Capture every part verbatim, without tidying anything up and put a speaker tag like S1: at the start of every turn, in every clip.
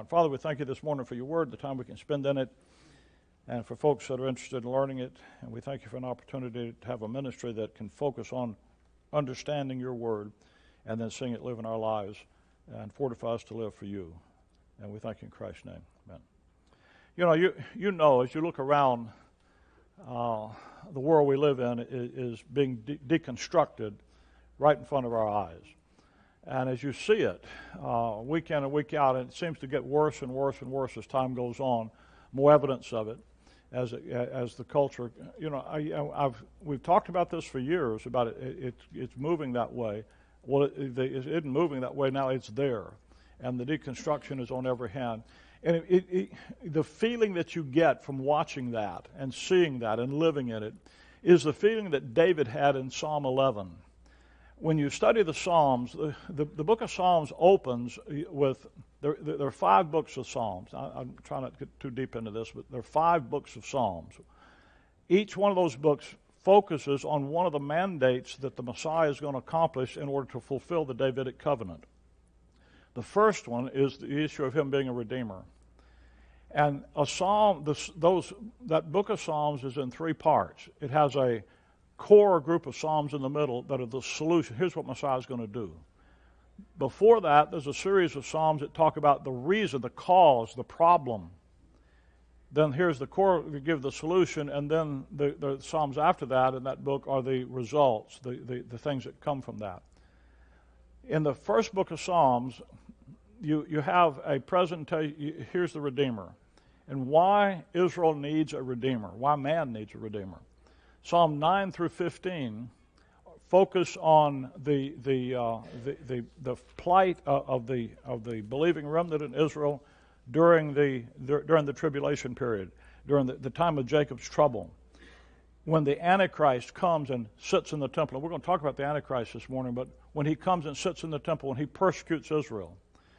S1: Father, we thank you this morning for your word, the time we can spend in it, and for folks that are interested in learning it. And we thank you for an opportunity to have a ministry that can focus on understanding your word and then seeing it live in our lives and fortify us to live for you. And we thank you in Christ's name. Amen. You know, you, you know, as you look around, uh, the world we live in is, is being de- deconstructed right in front of our eyes. And as you see it, uh, week in and week out, and it seems to get worse and worse and worse as time goes on, more evidence of it as it, as the culture, you know, I, I've we've talked about this for years, about it, it, it it's moving that way. Well, it, it isn't moving that way now, it's there. And the deconstruction is on every hand. And it, it, it, the feeling that you get from watching that and seeing that and living in it is the feeling that David had in Psalm eleven. When you study the Psalms, the, the, the book of Psalms opens with, there, there are five books of Psalms. I, I'm trying not to get too deep into this, but there are five books of Psalms. Each one of those books focuses on one of the mandates that the Messiah is going to accomplish in order to fulfill the Davidic covenant. The first one is the issue of him being a redeemer. And a psalm, this, those, that book of Psalms is in three parts. It has a core group of psalms in the middle that are the solution. Here's what Messiah is going to do. Before that, there's a series of psalms that talk about the reason, the cause, the problem. Then here's the core, we give the solution, and then the, the psalms after that in that book are the results, the, the, the things that come from that. In the first book of Psalms, you, you have a presentation. Here's the Redeemer, and why Israel needs a Redeemer, why man needs a Redeemer. Psalm nine through fifteen focus on the the uh, the, the the plight of the of the believing remnant in Israel during the during the tribulation period, during the, the time of Jacob's trouble, when the Antichrist comes and sits in the temple. And we're going to talk about the Antichrist this morning, but when he comes and sits in the temple and he persecutes Israel.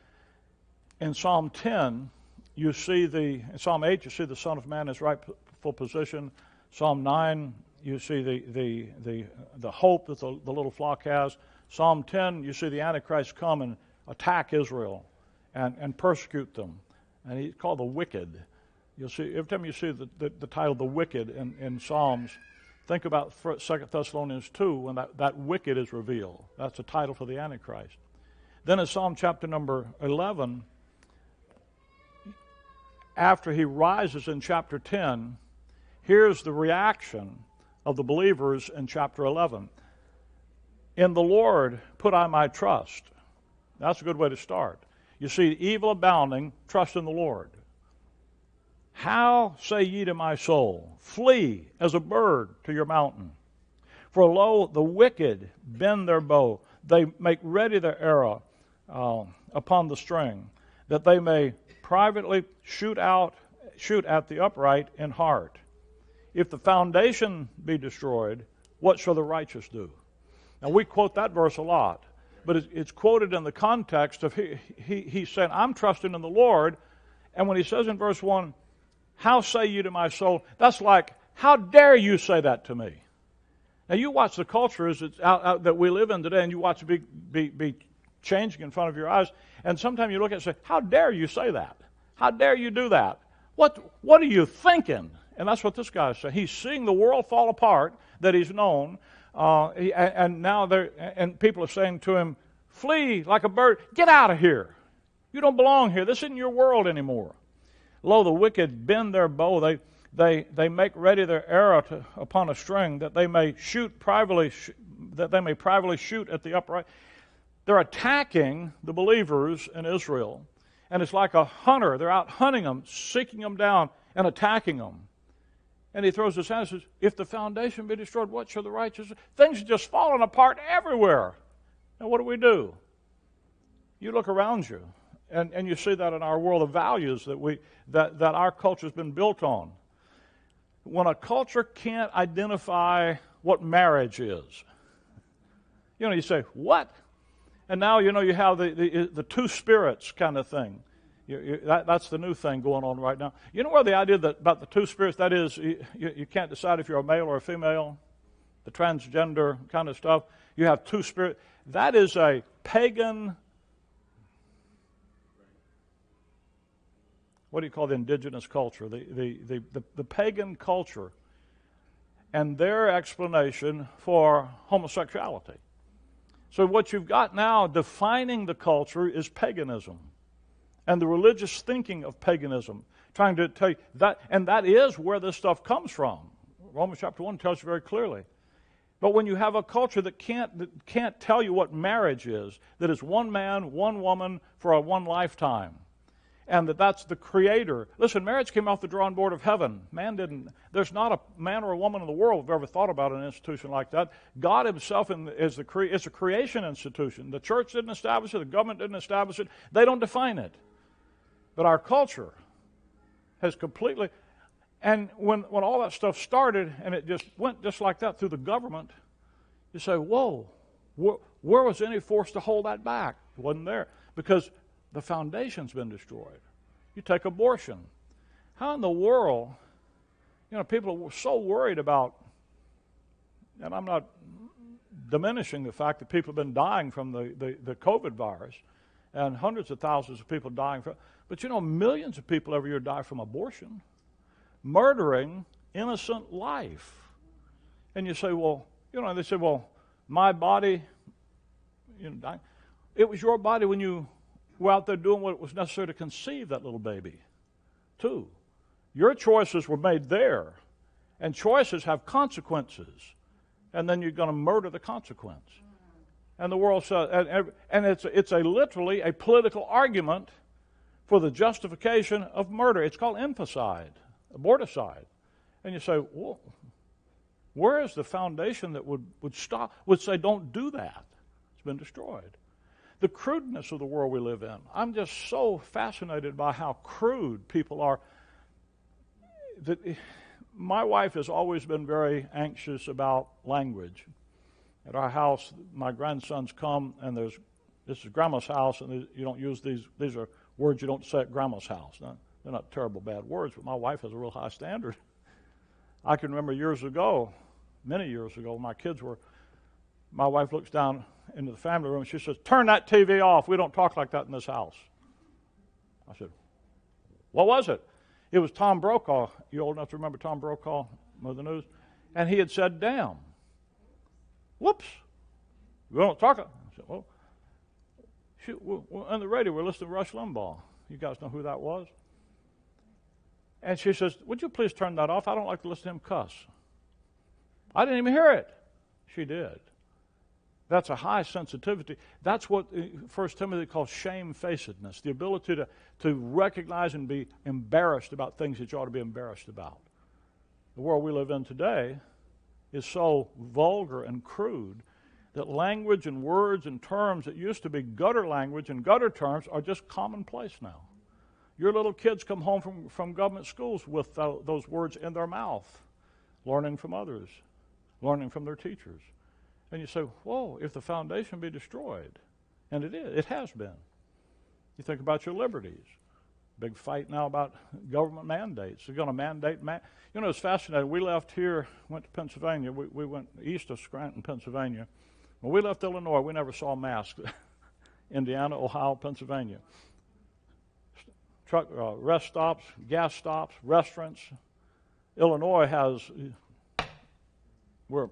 S1: In Psalm ten, you see the in Psalm eight, you see the Son of Man in his rightful position. Psalm nine, you see the the the, the hope that the, the little flock has. Psalm ten, you see the Antichrist come and attack Israel and, and persecute them. And he's called the wicked. You'll see, every time you see the, the, the title, the wicked, in, in Psalms, think about Second Thessalonians two, when that, that wicked is revealed. That's the title for the Antichrist. Then in Psalm chapter number eleven, after he rises in chapter ten, here's the reaction of the believers in chapter eleven. In the Lord put I my trust. That's a good way to start. You see, evil abounding, trust in the Lord. How say ye to my soul, flee as a bird to your mountain? For lo, the wicked bend their bow. They make ready their arrow uh, upon the string, that they may privately shoot out, shoot at the upright in heart. If the foundation be destroyed, what shall the righteous do? Now, we quote that verse a lot, but it's quoted in the context of he, he, he's saying, I'm trusting in the Lord. And when he says in verse one, how say you to my soul? That's like, how dare you say that to me? Now, you watch the culture as it's out, out, that we live in today, and you watch it be, be, be changing in front of your eyes, and sometimes you look at it and say, how dare you say that? How dare you do that? What, what are you thinking? And that's what this guy is saying. He's seeing the world fall apart that he's known, uh, he, and now they're, and people are saying to him, flee like a bird. Get out of here. You don't belong here. This isn't your world anymore. Lo, the wicked bend their bow. They they they make ready their arrow to, upon a string, that they may shoot privately, sh- that they may privately shoot at the upright. They're attacking the believers in Israel, and it's like a hunter. They're out hunting them, seeking them down, and attacking them. And he throws his hand and says, if the foundation be destroyed, what shall the righteous do? Things are just falling apart everywhere. And what do we do? You look around you, and, and you see that in our world of values that we that, that our culture has been built on. When a culture can't identify what marriage is, you know, you say, what? And now, you know, you have the, the, the two spirits kind of thing. You, you, that, that's the new thing going on right now. You know where the idea that about the two spirits, that is, you, you can't decide if you're a male or a female, the transgender kind of stuff. You have two spirits. That is a pagan what do you call the indigenous culture, the, the, the, the, the pagan culture, and their explanation for homosexuality. So what you've got now defining the culture is paganism and the religious thinking of paganism, trying to tell you that, and that is where this stuff comes from. Romans chapter one tells you very clearly. But when you have a culture that can't, that can't tell you what marriage is, that is one man, one woman for a one lifetime, and that that's the creator. Listen, marriage came off the drawing board of heaven. Man didn't, there's not a man or a woman in the world who've ever thought about an institution like that. God himself in, is the cre- it's a creation institution. The church didn't establish it. The government didn't establish it. They don't define it. But our culture has completely, and when, when all that stuff started and it just went just like that through the government, you say, whoa, wh- where was any force to hold that back? It wasn't there. Because the foundation's been destroyed. You take abortion. How in the world, you know, people are so worried about, and I'm not diminishing the fact that people have been dying from the, the, the COVID virus, and hundreds of thousands of people dying from, but you know, millions of people every year die from abortion, murdering innocent life. And you say, well, you know, they say, well, my body, you know, dying. It was your body when you were out there doing what was necessary to conceive that little baby, too. Your choices were made there, and choices have consequences, and then you're going to murder the consequence. And the world says, and, and it's it's a literally a political argument for the justification of murder. It's called infanticide, aborticide, and you say, well, where is the foundation that would would stop? Would say, don't do that? It's been destroyed. The crudeness of the world we live in. I'm just so fascinated by how crude people are. That my wife has always been very anxious about language. At our house, my grandsons come, and there's this is Grandma's house, and you don't use these. These are words you don't say at Grandma's house. Now, they're not terrible bad words, but my wife has a real high standard. I can remember years ago, many years ago, my kids were. My wife looks down into the family room, and she says, turn that T V off. We don't talk like that in this house. I said, what was it? It was Tom Brokaw. You old enough to remember Tom Brokaw, Mother News? And he had said, damn. Whoops. We don't talk. I said, well, shoot, we're on the radio, we're listening to Rush Limbaugh. You guys know who that was? And she says, would you please turn that off? I don't like to listen to him cuss. I didn't even hear it. She did. That's a high sensitivity. That's what First Timothy calls shamefacedness, the ability to, to recognize and be embarrassed about things that you ought to be embarrassed about. The world we live in today is so vulgar and crude that language and words and terms that used to be gutter language and gutter terms are just commonplace now. Your little kids come home from, from government schools with th- those words in their mouth, learning from others, learning from their teachers. And you say, whoa, if the foundation be destroyed, and it is, it has been. You think about your liberties. Big fight now about government mandates. They're going to mandate, man- you know, it's fascinating. We left here, went to Pennsylvania. We, we went east of Scranton, Pennsylvania. When we left Illinois, we never saw masks. Indiana, Ohio, Pennsylvania. Truck, uh, rest stops, gas stops, restaurants. Illinois has, we're,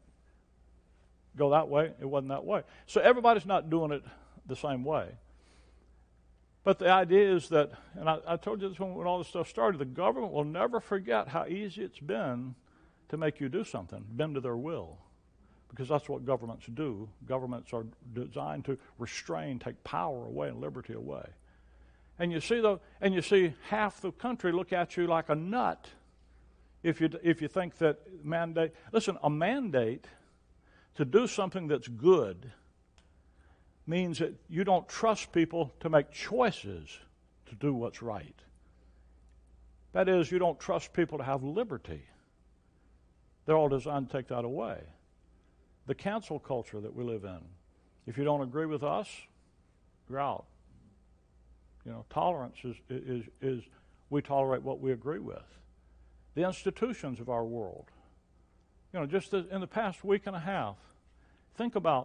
S1: go that way, it wasn't that way. So everybody's not doing it the same way. But the idea is that, and I, I told you this when, when all this stuff started, the government will never forget how easy it's been to make you do something, bend to their will. Because that's what governments do. Governments are designed to restrain, take power away and liberty away. And you see the, and you see half the country look at you like a nut if you if you think that mandate. Listen, a mandate to do something that's good means that you don't trust people to make choices to do what's right. That is, you don't trust people to have liberty. They're all designed to take that away. The cancel culture that we live in. If you don't agree with us, you're out. You know, tolerance is, is, is we tolerate what we agree with. The institutions of our world. You know, just in the past week and a half, think about,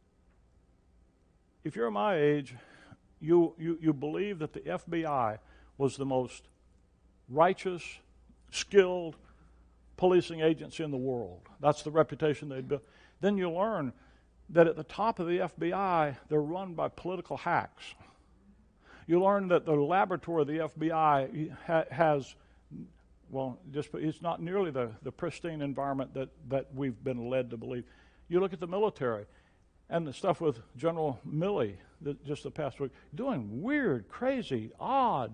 S1: if you're my age, you, you, you believe that the F B I was the most righteous, skilled policing agency in the world. That's the reputation they'd built. Then you learn that at the top of the F B I, they're run by political hacks. You learn that the laboratory of the F B I ha- has, well, just it's not nearly the, the pristine environment that, that we've been led to believe. You look at the military and the stuff with General Milley that just the past week, doing weird, crazy, odd,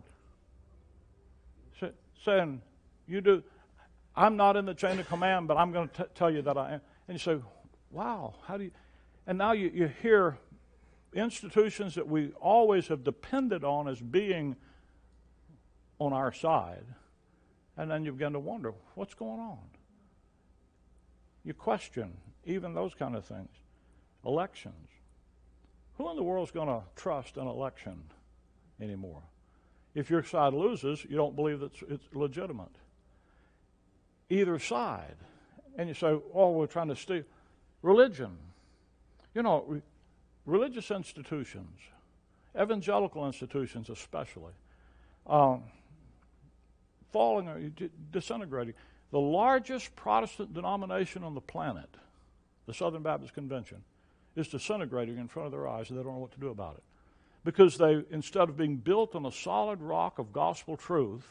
S1: saying, you do, I'm not in the chain of command, but I'm going to tell you that I am. And you say, wow, how do you, and now you, you hear institutions that we always have depended on as being on our side, and then you begin to wonder, what's going on? You question even those kind of things. Elections. Who in the world is going to trust an election anymore? If your side loses, you don't believe that it's legitimate. Either side. And you say, oh, we're trying to steal. Religion. You know, re- religious institutions, evangelical institutions especially, um, falling or disintegrating. The largest Protestant denomination on the planet, the Southern Baptist Convention, is disintegrating in front of their eyes, and they don't know what to do about it. Because they, instead of being built on a solid rock of gospel truth,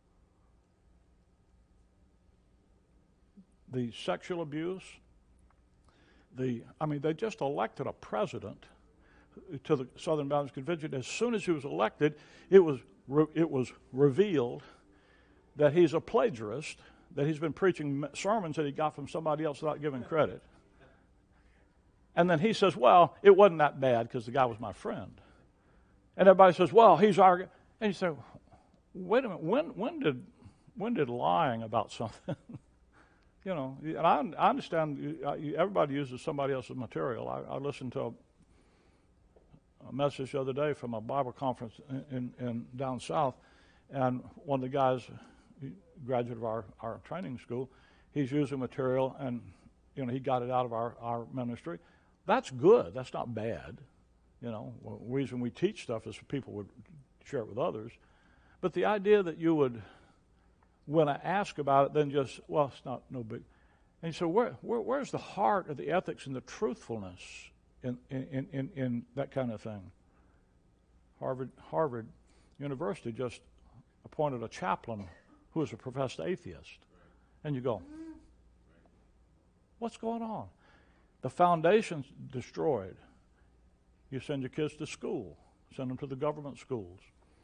S1: the sexual abuse, the, I mean, they just elected a president to the Southern Baptist Convention. As soon as he was elected, it was re, it was revealed that he's a plagiarist, that he's been preaching sermons that he got from somebody else without giving credit. And then he says, well, it wasn't that bad because the guy was my friend. And everybody says, well, he's our... And you say, wait a minute, when when did when did lying about something... You know, and I, I understand everybody uses somebody else's material. I, I listened to a, a message the other day from a Bible conference in, in, in down south, and one of the guys, graduate of our, our training school, he's using material, and you know he got it out of our, our ministry. That's good. That's not bad. You know, the reason we teach stuff is so people would share it with others. But the idea that you would, when I ask about it, then just, well, it's not no big. And so where, where where's the heart of the ethics and the truthfulness in in, in, in that kind of thing? Harvard Harvard University just appointed a chaplain who is a professed atheist. And you go, what's going on? The foundation's destroyed. You send your kids to school, send them to the government schools.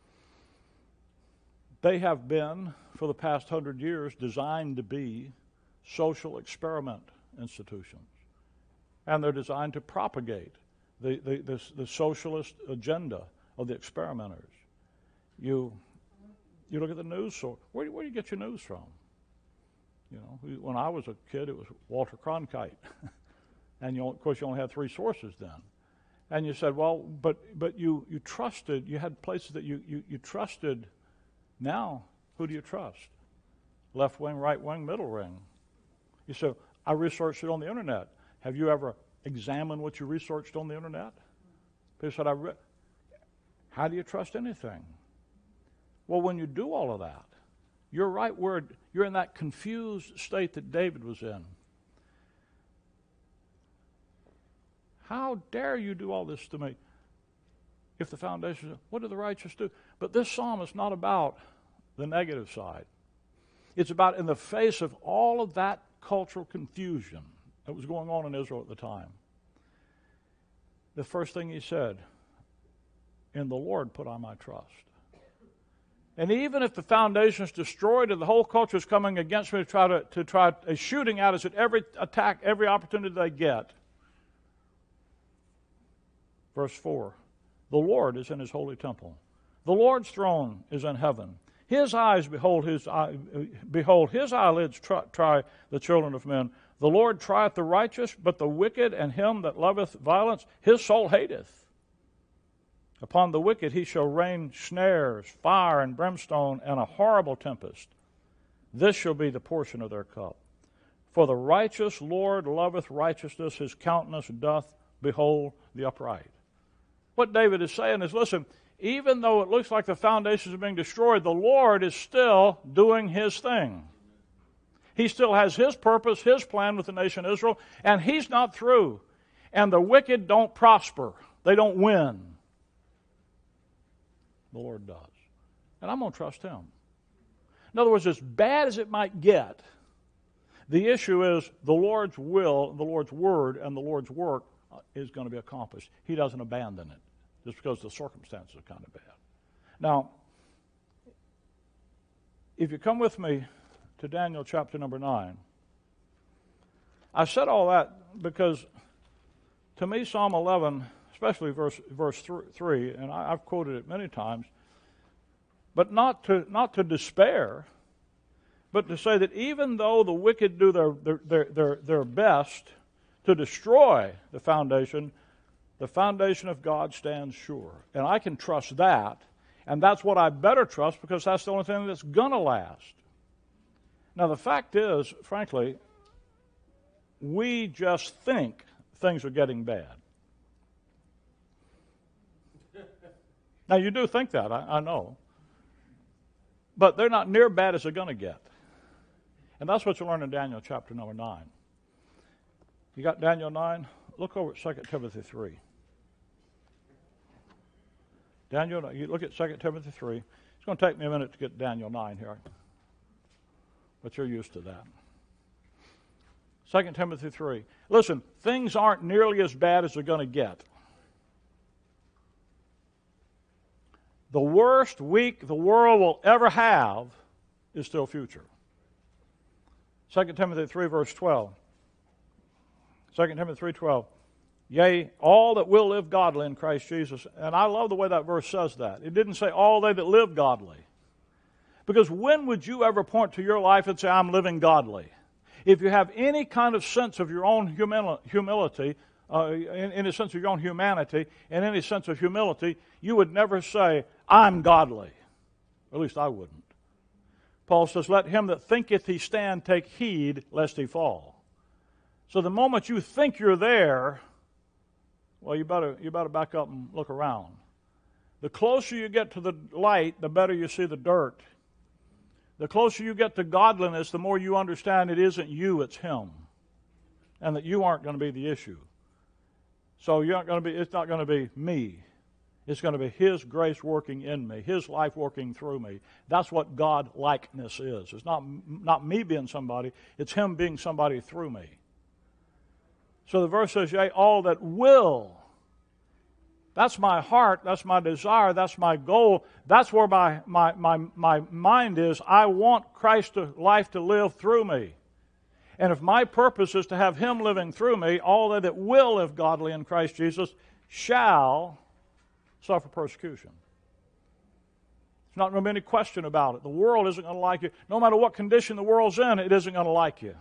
S1: They have been, for the past hundred years, designed to be social experiment institutions. And they're designed to propagate the, the, the, the socialist agenda of the experimenters. You you look at the news, so where, where do you get your news from? You know, when I was a kid, it was Walter Cronkite. And you, of course, you only had three sources then. And you said, well, but but you, you trusted, you had places that you, you, you trusted. Now, who do you trust? Left wing, right wing, middle wing. You say, I researched it on the internet. Have you ever examined what you researched on the internet? People said, I re- how do you trust anything? Well, when you do all of that, you're right where you're in that confused state that David was in. How dare you do all this to me? If the foundation, what do the righteous do? But this psalm is not about the negative side. It's about in the face of all of that cultural confusion that was going on in Israel at the time. The first thing he said, in the Lord put I my trust. And even if the foundation is destroyed and the whole culture is coming against me to try to, to try a shooting at us at every attack, every opportunity they get. Verse four, the Lord is in his holy temple. The Lord's throne is in heaven. His eyes behold his eye, behold his eyelids try, try the children of men. The Lord trieth the righteous, but the wicked and him that loveth violence, his soul hateth. Upon the wicked he shall rain snares, fire and brimstone, and a horrible tempest. This shall be the portion of their cup. For the righteous Lord loveth righteousness, his countenance doth behold the upright. What David is saying is, listen, even though it looks like the foundations are being destroyed, the Lord is still doing His thing. He still has His purpose, His plan with the nation of Israel, and He's not through. And the wicked don't prosper. They don't win. The Lord does. And I'm going to trust Him. In other words, as bad as it might get, the issue is the Lord's will, the Lord's word, and the Lord's work is going to be accomplished. He doesn't abandon it just because the circumstances are kind of bad. Now, if you come with me to Daniel chapter number nine, I said all that because to me Psalm eleven, especially verse verse three, and I, I've quoted it many times, but not to not to despair, but to say that even though the wicked do their their their, their, their best to destroy the foundation, the foundation of God stands sure. And I can trust that, and that's what I better trust because that's the only thing that's going to last. Now, the fact is, frankly, we just think things are getting bad. Now, you do think that, I, I know. But they're not near bad as they're going to get. And that's what you learn in Daniel chapter number nine. You got Daniel nine? Look over at Second Timothy three. Daniel, you look at Second Timothy three. It's going to take me a minute to get Daniel nine here. But you're used to that. Second Timothy three. Listen, things aren't nearly as bad as they're going to get. The worst week the world will ever have is still future. Second Timothy three, verse twelve. Second Timothy three twelve. Yea, all that will live godly in Christ Jesus. And I love the way that verse says that. It didn't say all they that live godly. Because when would you ever point to your life and say, I'm living godly? If you have any kind of sense of your own humil- humility, uh, in, in a sense of your own humanity, and any sense of humility, you would never say, I'm godly. At least I wouldn't. Paul says, let him that thinketh he stand take heed lest he fall. So the moment you think you're there, well, you better you better back up and look around. The closer you get to the light, the better you see the dirt. The closer you get to godliness, the more you understand it isn't you, it's Him. And that you aren't going to be the issue. So you're not going to be, it's not going to be me. It's going to be His grace working in me, His life working through me. That's what God-likeness is. It's not, not me being somebody, it's Him being somebody through me. So the verse says, yea, all that will. That's my heart, that's my desire, that's my goal. That's where my, my, my, my mind is. I want Christ's life to live through me. And if my purpose is to have Him living through me, all they that will live godly in Christ Jesus shall suffer persecution. There's not going to be any question about it. The world isn't going to like you. No matter what condition the world's in, it isn't going to like you.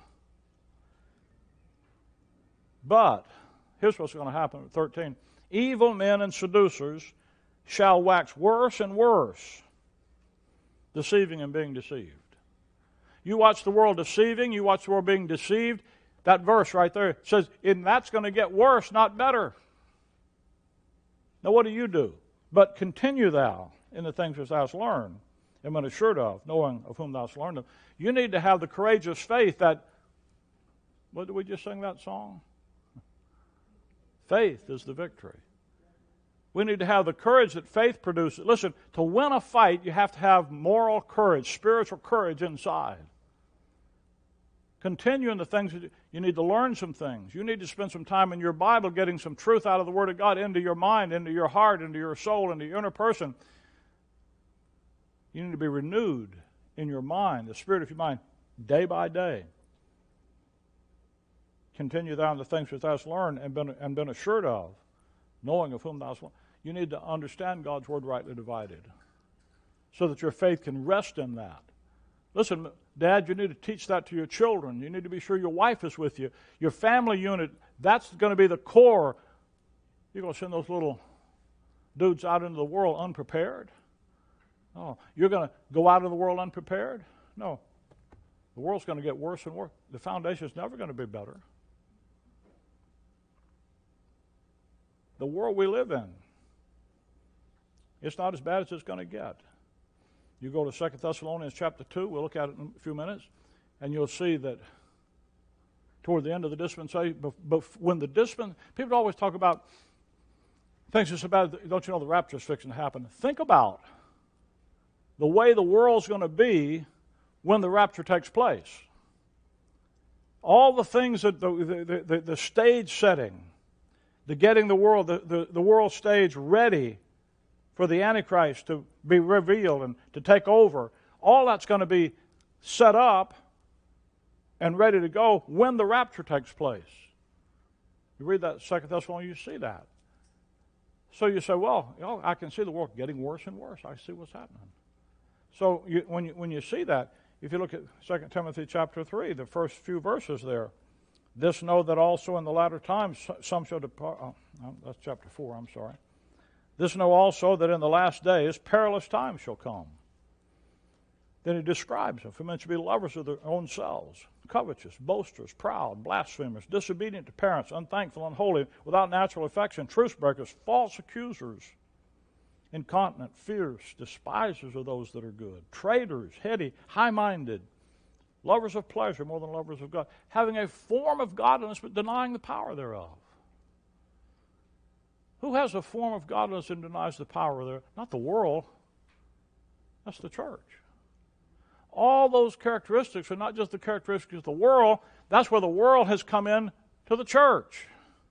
S1: But, here's what's going to happen at thirteen. Evil men and seducers shall wax worse and worse, deceiving and being deceived. You watch the world deceiving, you watch the world being deceived, that verse right there says, and that's going to get worse, not better. Now what do you do? But continue thou in the things which thou hast learned, and been assured of, knowing of whom thou hast learned them. You need to have the courageous faith that, what did we just sing that song? Faith is the victory. We need to have the courage that faith produces. Listen, to win a fight, you have to have moral courage, spiritual courage inside. Continue in the things. That you need to learn some things. You need to spend some time in your Bible getting some truth out of the Word of God into your mind, into your heart, into your soul, into your inner person. You need to be renewed in your mind, the spirit of your mind, day by day. Continue thou in the things which thou hast learned and been, and been assured of, knowing of whom thou hast learned. You need to understand God's Word rightly divided so that your faith can rest in that. Listen, Dad, you need to teach that to your children. You need to be sure your wife is with you. Your family unit, that's going to be the core. You're going to send those little dudes out into the world unprepared? Oh, you're going to go out of the world unprepared? No. The world's going to get worse and worse. The foundation is never going to be better. The world we live in It's not as bad as it's going to get. You go to Second Thessalonians chapter two, we'll look at it in a few minutes, and you'll see that toward the end of the dispensation, but when the dispensation, people always talk about things that's about, don't you know the rapture is fixing to happen. Think about the way the world's going to be when the rapture takes place. All the things that the, the, the, the stage setting, the getting the world, the, the, the world stage ready for the Antichrist to be revealed and to take over, all that's going to be set up and ready to go when the rapture takes place. You read that Second Thessalonians, you see that. So you say, well, you know, I can see the world getting worse and worse. I see what's happening. So you, when, you, when you see that, if you look at Second Timothy chapter three, the first few verses there, this know that also in the latter times some shall depart. Oh, that's chapter four, I'm sorry. This know also that in the last days perilous times shall come. Then he describes them. For men shall be lovers of their own selves, covetous, boasters, proud, blasphemers, disobedient to parents, unthankful, unholy, without natural affection, truce breakers, false accusers, incontinent, fierce, despisers of those that are good, traitors, heady, high-minded, lovers of pleasure more than lovers of God, having a form of godliness but denying the power thereof. Who has a form of godliness and denies the power thereof? Not the world. That's the church. All those characteristics are not just the characteristics of the world. That's where the world has come in to the church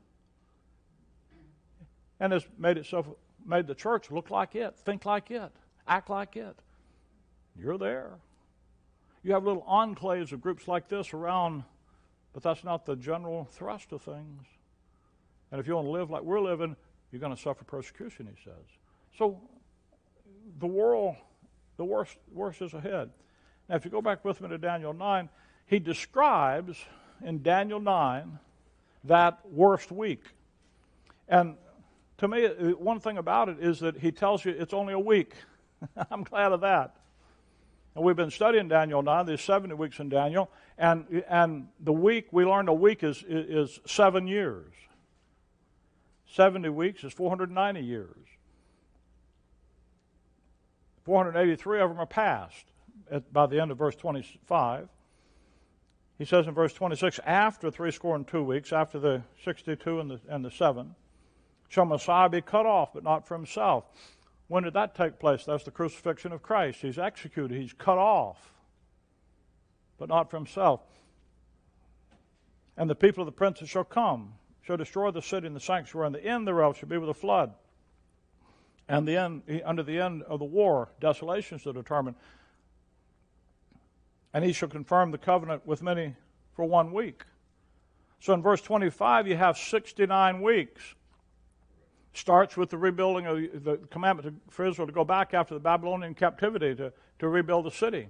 S1: and has made itself, made the church look like it, think like it, act like it. You're there. You have little enclaves of groups like this around, but that's not the general thrust of things. And if you want to live like we're living, you're going to suffer persecution, he says. So the world, the worst, worst is ahead. Now, if you go back with me to Daniel nine, he describes in Daniel nine that worst week. And to me, one thing about it is that he tells you it's only a week. I'm glad of that. And we've been studying Daniel nine, there's seventy weeks in Daniel, and and the week, we learned a week is, is seven years. seventy weeks is four hundred ninety years. four hundred eighty-three of them are past. At, by the end of verse twenty-five, he says in verse twenty-six, after three score and two weeks, after the sixty-two and the, and the seven, shall Messiah be cut off, but not for himself. When did that take place? That's the crucifixion of Christ. He's executed. He's cut off, but not for himself. And the people of the princes shall come, shall destroy the city and the sanctuary, and the end thereof shall be with a flood. And the end, under the end of the war, desolation shall determine. And he shall confirm the covenant with many for one week. So in verse twenty-five, you have sixty-nine weeks. Starts with the rebuilding of the commandment for Israel to go back after the Babylonian captivity to, to rebuild the city.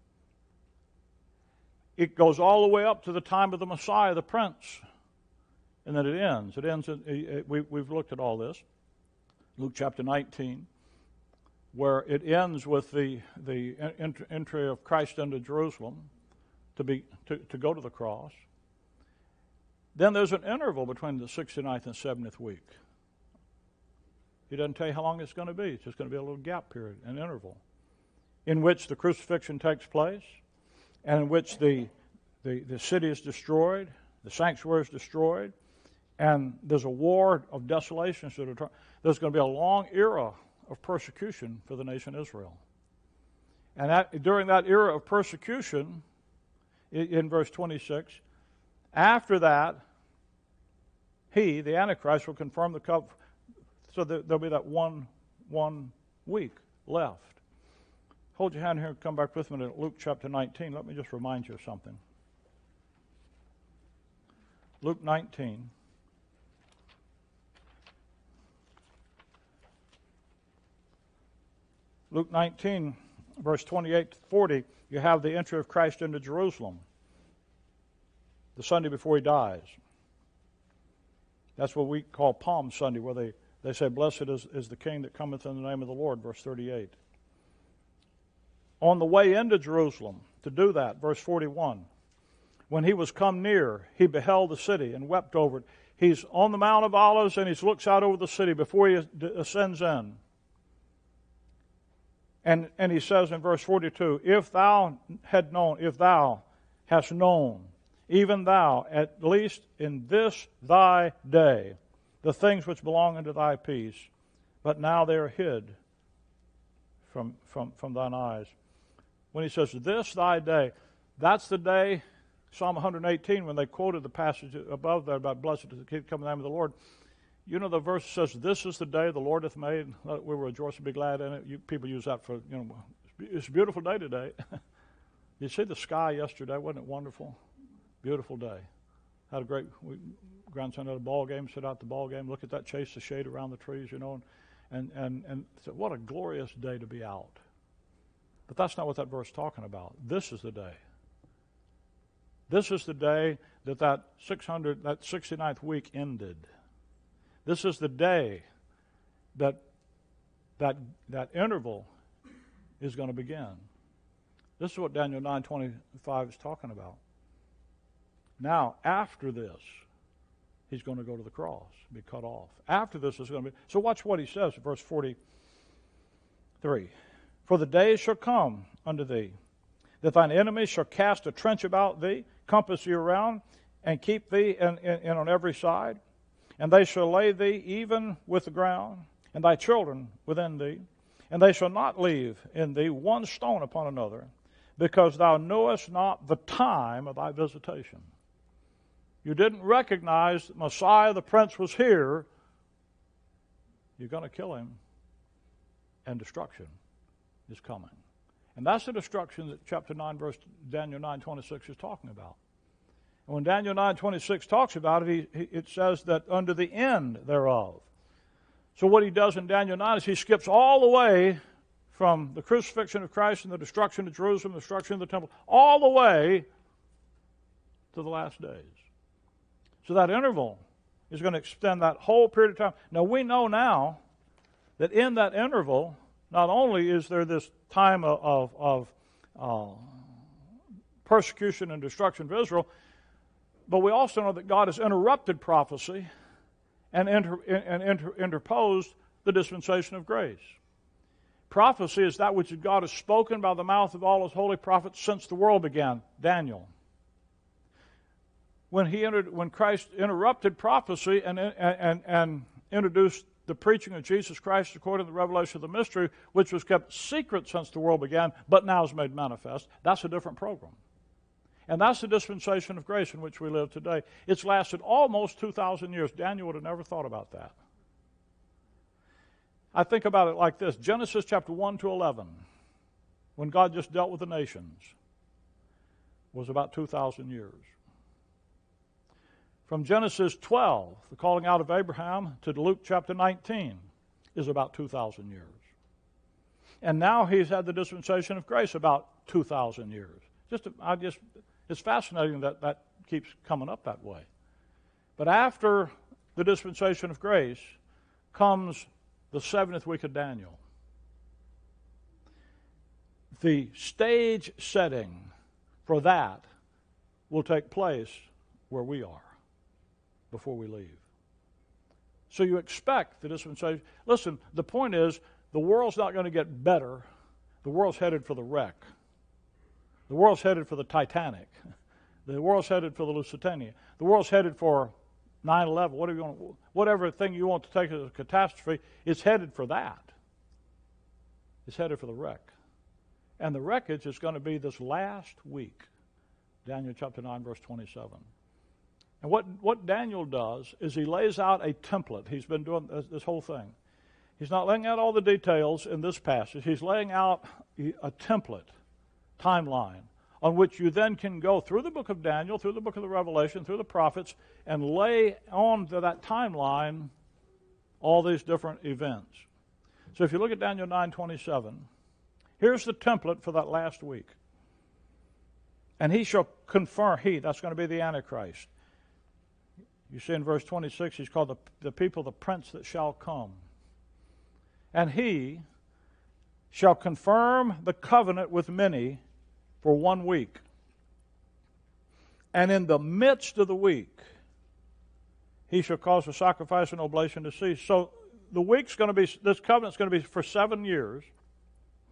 S1: It goes all the way up to the time of the Messiah, the Prince. And then it ends. It ends. In, we, we've looked at all this. Luke chapter nineteen. Where it ends with the the entry of Christ into Jerusalem to be to, to go to the cross. Then there's an interval between the sixty-ninth and seventieth week. He doesn't tell you how long it's going to be. It's just going to be a little gap period, an interval, in which the crucifixion takes place, and in which the the, the city is destroyed, the sanctuary is destroyed, and there's a war of desolation. So there's going to be a long era of persecution for the nation Israel. And that, during that era of persecution, in, in verse twenty-six, after that, he, the Antichrist, will confirm the covenant. So there, there'll be that one, one week left. Hold your hand here and come back with me to Luke chapter nineteen. Let me just remind you of something. Luke nineteen. Luke nineteen, verse twenty-eight to forty, you have the entry of Christ into Jerusalem, the Sunday before he dies. That's what we call Palm Sunday, where they, they say, blessed is, is the King that cometh in the name of the Lord, verse thirty-eight. On the way into Jerusalem, to do that, verse forty-one, when he was come near, he beheld the city and wept over it. He's on the Mount of Olives, and he looks out over the city before he ascends in. And, and he says in verse forty-two, if thou had known, if thou hast known, even thou, at least in this thy day, the things which belong unto thy peace, but now they are hid from, from, from thine eyes. When he says, this thy day, that's the day, Psalm one eighteen, when they quoted the passage above there about blessed is the King come in the name of the Lord. You know, the verse says, this is the day the Lord hath made. We will rejoice and be glad in it. You, people use that for, you know, it's a beautiful day today. You see the sky yesterday? Wasn't it wonderful? Beautiful day. Had a great, we, grandson had a ball game, sit out the ball game, look at that, chase the shade around the trees, you know, and, and, and so what a glorious day to be out. But that's not what that verse is talking about. This is the day. This is the day that that six hundred, that sixty-ninth week ended. This is the day that that that interval is going to begin. This is what Daniel nine twenty-five is talking about. Now, after this, he's going to go to the cross, be cut off. After this is going to be... So watch what he says, verse forty-three. For the days shall come unto thee, that thine enemies shall cast a trench about thee, compass thee around, and keep thee in, in, in on every side. And they shall lay thee even with the ground, and thy children within thee. And they shall not leave in thee one stone upon another, because thou knowest not the time of thy visitation. You didn't recognize that Messiah the Prince was here. You're going to kill him, and destruction is coming. And that's the destruction that chapter nine, verse Daniel nine twenty-six is talking about. And when Daniel nine twenty-six talks about it, he, he, it says that under the end thereof. So what he does in Daniel nine is he skips all the way from the crucifixion of Christ and the destruction of Jerusalem, the destruction of the temple, all the way to the last days. So that interval is going to extend that whole period of time. Now we know now that in that interval, not only is there this time of, of, of uh, persecution and destruction of Israel, but we also know that God has interrupted prophecy and, inter, and inter, interposed the dispensation of grace. Prophecy is that which God has spoken by the mouth of all his holy prophets since the world began. Daniel. When he entered, when Christ interrupted prophecy and, and, and, and introduced the preaching of Jesus Christ according to the revelation of the mystery, which was kept secret since the world began, but now is made manifest, that's a different program. And that's the dispensation of grace in which we live today. It's lasted almost two thousand years. Daniel would have never thought about that. I think about it like this. Genesis chapter one to eleven, when God just dealt with the nations, was about two thousand years. From Genesis twelve, the calling out of Abraham, to Luke chapter nineteen, is about two thousand years. And now he's had the dispensation of grace about two thousand years. Just, I just, it's fascinating that that keeps coming up that way. But after the dispensation of grace comes the seventieth week of Daniel. The stage setting for that will take place where we are before we leave. So you expect the dispensation. Listen, the point is, the world's not going to get better. The world's headed for the wreck. The world's headed for the Titanic. The world's headed for the Lusitania. The world's headed for nine eleven. Whatever, you want, whatever thing you want to take as a catastrophe, it's headed for that. It's headed for the wreck. And the wreckage is going to be this last week. Daniel chapter nine, verse twenty-seven. And what, what Daniel does is he lays out a template. He's been doing this, this whole thing. He's not laying out all the details in this passage. He's laying out a template, timeline, on which you then can go through the book of Daniel, through the book of the Revelation, through the prophets, and lay on to that timeline all these different events. So if you look at Daniel nine twenty-seven, here's the template for that last week. And he shall confirm, he, that's going to be the Antichrist. You see in verse twenty-six, he's called the, the people, the prince that shall come. And he shall confirm the covenant with many for one week. And in the midst of the week, he shall cause the sacrifice and oblation to cease. So the week's going to be, this covenant's going to be for seven years.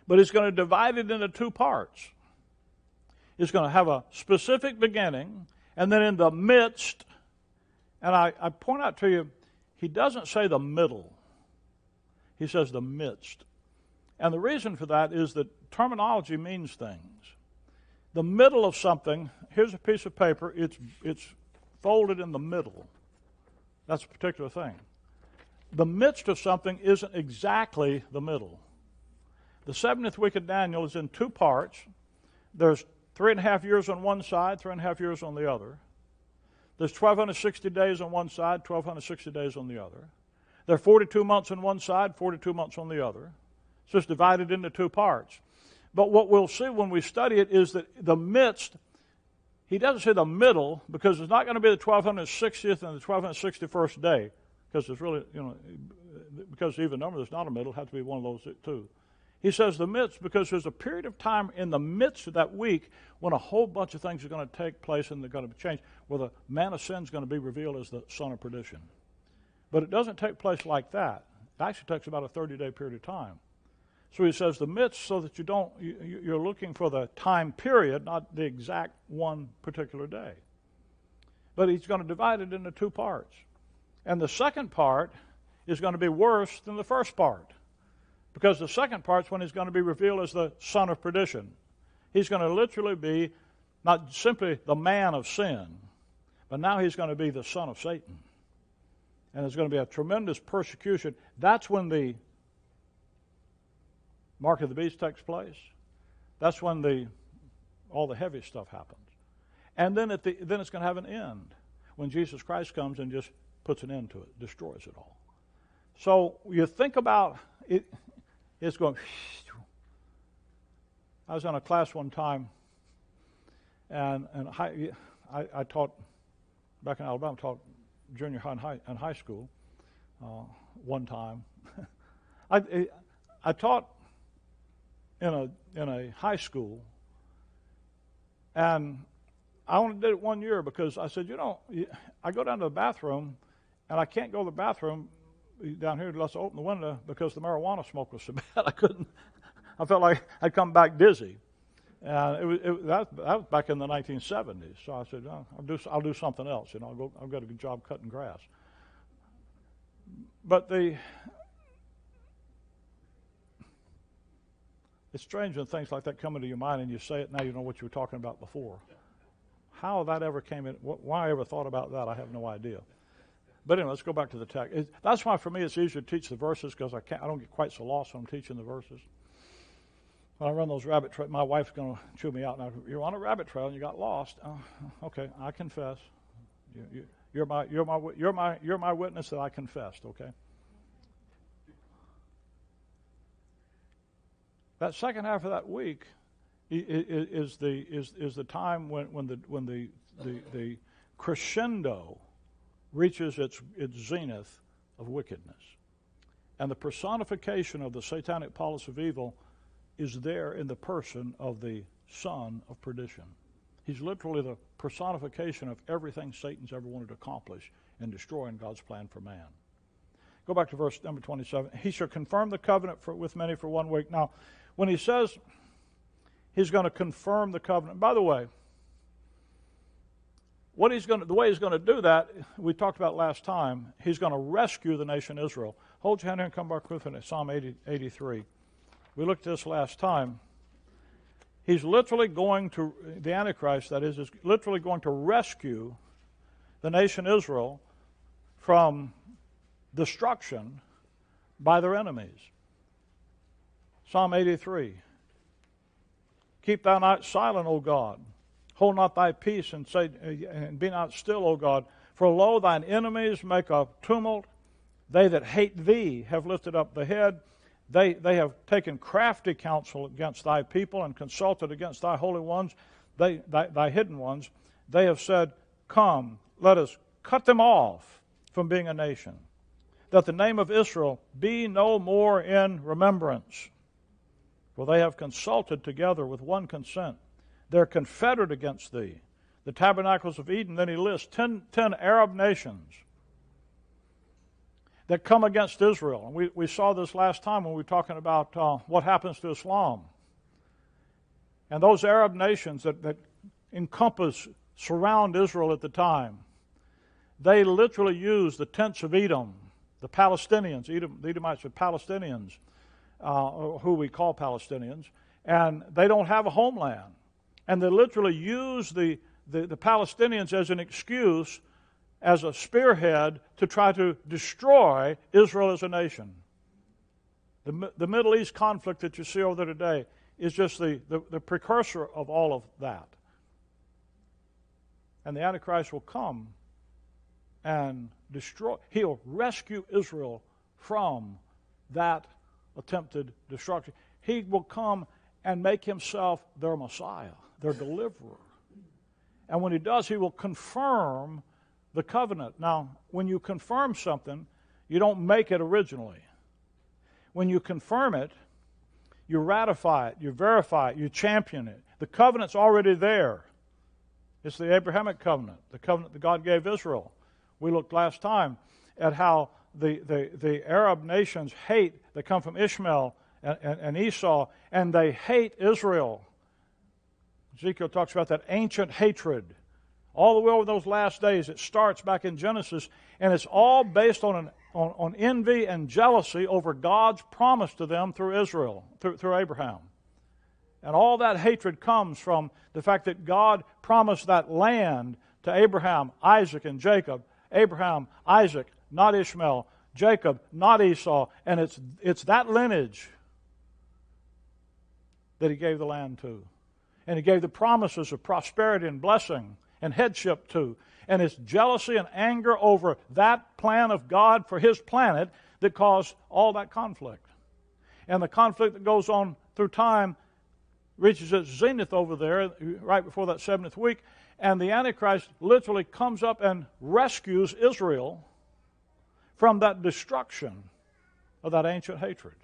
S1: But he's going to divide it into two parts. He's going to have a specific beginning, and then in the midst, and I, I point out to you, he doesn't say the middle. He says the midst. And the reason for that is that terminology means things. The middle of something, here's a piece of paper, it's, it's folded in the middle. That's a particular thing. The midst of something isn't exactly the middle. The seventieth week of Daniel is in two parts. There's three and a half years on one side, three and a half years on the other. There's twelve sixty days on one side, twelve sixty days on the other. There are forty-two months on one side, forty-two months on the other. So it's divided into two parts. But what we'll see when we study it is that the midst, he doesn't say the middle, because it's not going to be the twelve sixtieth and the twelve sixty-first day, because it's really, you know, because even number there's not a middle, it has to be one of those two. He says the midst because there's a period of time in the midst of that week when a whole bunch of things are going to take place and they're going to change, where the man of sin is going to be revealed as the son of perdition. But it doesn't take place like that. It actually takes about a thirty-day period of time. So he says the midst, so that you don't, you, you're looking for the time period, not the exact one particular day. But he's going to divide it into two parts. And the second part is going to be worse than the first part. Because the second part's when he's going to be revealed as the son of perdition. He's going to literally be not simply the man of sin, but now he's going to be the son of Satan. And there's going to be a tremendous persecution. That's when the mark of the beast takes place. That's when the all the heavy stuff happens. And then at the then it's going to have an end when Jesus Christ comes and just puts an end to it, destroys it all. So you think about it. It's going. I was in a class one time, and and I, I, I taught back in Alabama. Taught junior high and high, and high school uh, one time. I I taught in a in a high school, and I only did it one year because I said, you know, I go down to the bathroom, and I can't go to the bathroom down here unless I open the window because the marijuana smoke was so bad I couldn't. I felt like I'd come back dizzy, and it was it, that, that was back in the nineteen seventies. So I said, oh, I'll do I'll do something else. You know, I'll go. I've got a good job cutting grass. But the it's strange when things like that come into your mind and you say it now. You know what you were talking about before. How that ever came in? Why I ever thought about that? I have no idea. But anyway, let's go back to the text. It, that's why for me it's easier to teach the verses because I can't. I don't get quite so lost when I'm teaching the verses. When I run those rabbit trails, my wife's going to chew me out. Now, you're on a rabbit trail and you got lost. Oh, okay, I confess. You, you, you're my, you're my, you're my, you're my witness that I confessed. Okay. That second half of that week is the is is the time when when the when the the, the crescendo reaches its its zenith of wickedness, and the personification of the satanic policy of evil is there in the person of the son of perdition. He's literally the personification of everything Satan's ever wanted to accomplish in destroying God's plan for man. Go back to verse number twenty-seven. He shall confirm the covenant for, with many for one week. Now, when he says he's going to confirm the covenant, by the way, what he's going to, the way he's going to do that, we talked about last time, he's going to rescue the nation Israel. Hold your hand here and come back with me to Psalm eighty, eighty-three. We looked at this last time. He's literally going to, the Antichrist, that is, is literally going to rescue the nation Israel from destruction by their enemies. Psalm eighty-three. Keep thou not silent, O God. Hold not thy peace and say, and be not still, O God. For lo, thine enemies make a tumult. They that hate thee have lifted up the head. They, they have taken crafty counsel against thy people and consulted against thy holy ones, they, thy, thy hidden ones. They have said, come, let us cut them off from being a nation, that the name of Israel be no more in remembrance. For they have consulted together with one consent. They're confederate against thee. The tabernacles of Eden, then he lists ten, ten Arab nations that come against Israel. And we, we saw this last time when we were talking about uh, what happens to Islam. And those Arab nations that, that encompass, surround Israel at the time, they literally use the tents of Edom, the Palestinians, Edom, the Edomites are Palestinians, uh, who we call Palestinians, and they don't have a homeland. And they literally use the, the, the Palestinians as an excuse, as a spearhead to try to destroy Israel as a nation. The, the Middle East conflict that you see over there today is just the, the, the precursor of all of that. And the Antichrist will come and destroy. He'll rescue Israel from that attempted destruction. He will come and make himself their Messiah, their deliverer. And when he does, he will confirm the covenant. Now, when you confirm something, you don't make it originally. When you confirm it, you ratify it, you verify it, you champion it. The covenant's already there. It's the Abrahamic covenant, the covenant that God gave Israel. We looked last time at how the, the, the Arab nations hate, they come from Ishmael and, and, and Esau, and they hate Israel. Ezekiel talks about that ancient hatred. All the way over those last days, it starts back in Genesis, and it's all based on, an, on, on envy and jealousy over God's promise to them through Israel, through, through Abraham. And all that hatred comes from the fact that God promised that land to Abraham, Isaac, and Jacob. Abraham, Isaac, not Ishmael. Jacob, not Esau. And it's, it's that lineage that he gave the land to. And he gave the promises of prosperity and blessing and headship to. And it's jealousy and anger over that plan of God for his planet that caused all that conflict. And the conflict that goes on through time reaches its zenith over there right before that seventieth week. And the Antichrist literally comes up and rescues Israel from that destruction of that ancient hatred.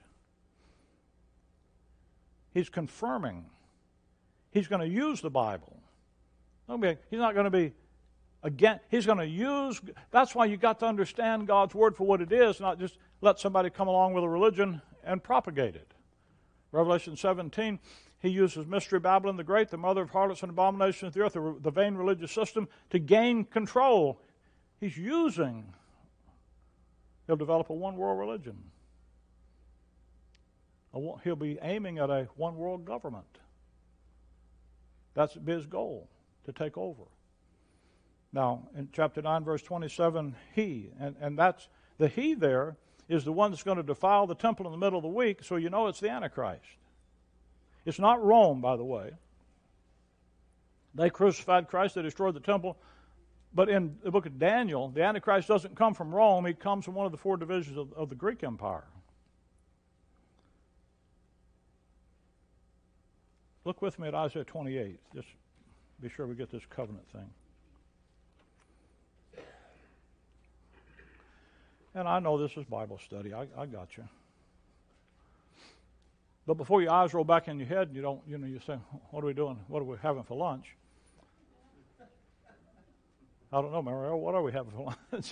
S1: He's confirming. He's going to use the Bible. He's not going to be, again, he's going to use, that's why you got to understand God's Word for what it is, not just let somebody come along with a religion and propagate it. Revelation seventeen, he uses Mystery Babylon the Great, the mother of harlots and abominations of the earth, the, the vain religious system, to gain control. He's using, he'll develop a one-world religion. He'll be aiming at a one-world government. That's his goal, to take over. Now, in chapter nine, verse twenty-seven, he, and, and that's, the he there is the one that's going to defile the temple in the middle of the week, so you know it's the Antichrist. It's not Rome, by the way. They crucified Christ, they destroyed the temple, but in the book of Daniel, the Antichrist doesn't come from Rome, he comes from one of the four divisions of, of the Greek Empire. Look with me at Isaiah twenty-eight. Just be sure we get this covenant thing. And I know this is Bible study. I, I got you. But before your eyes roll back in your head, you don't, you know, you say, "What are we doing? What are we having for lunch?" I don't know, Mario. What are we having for lunch?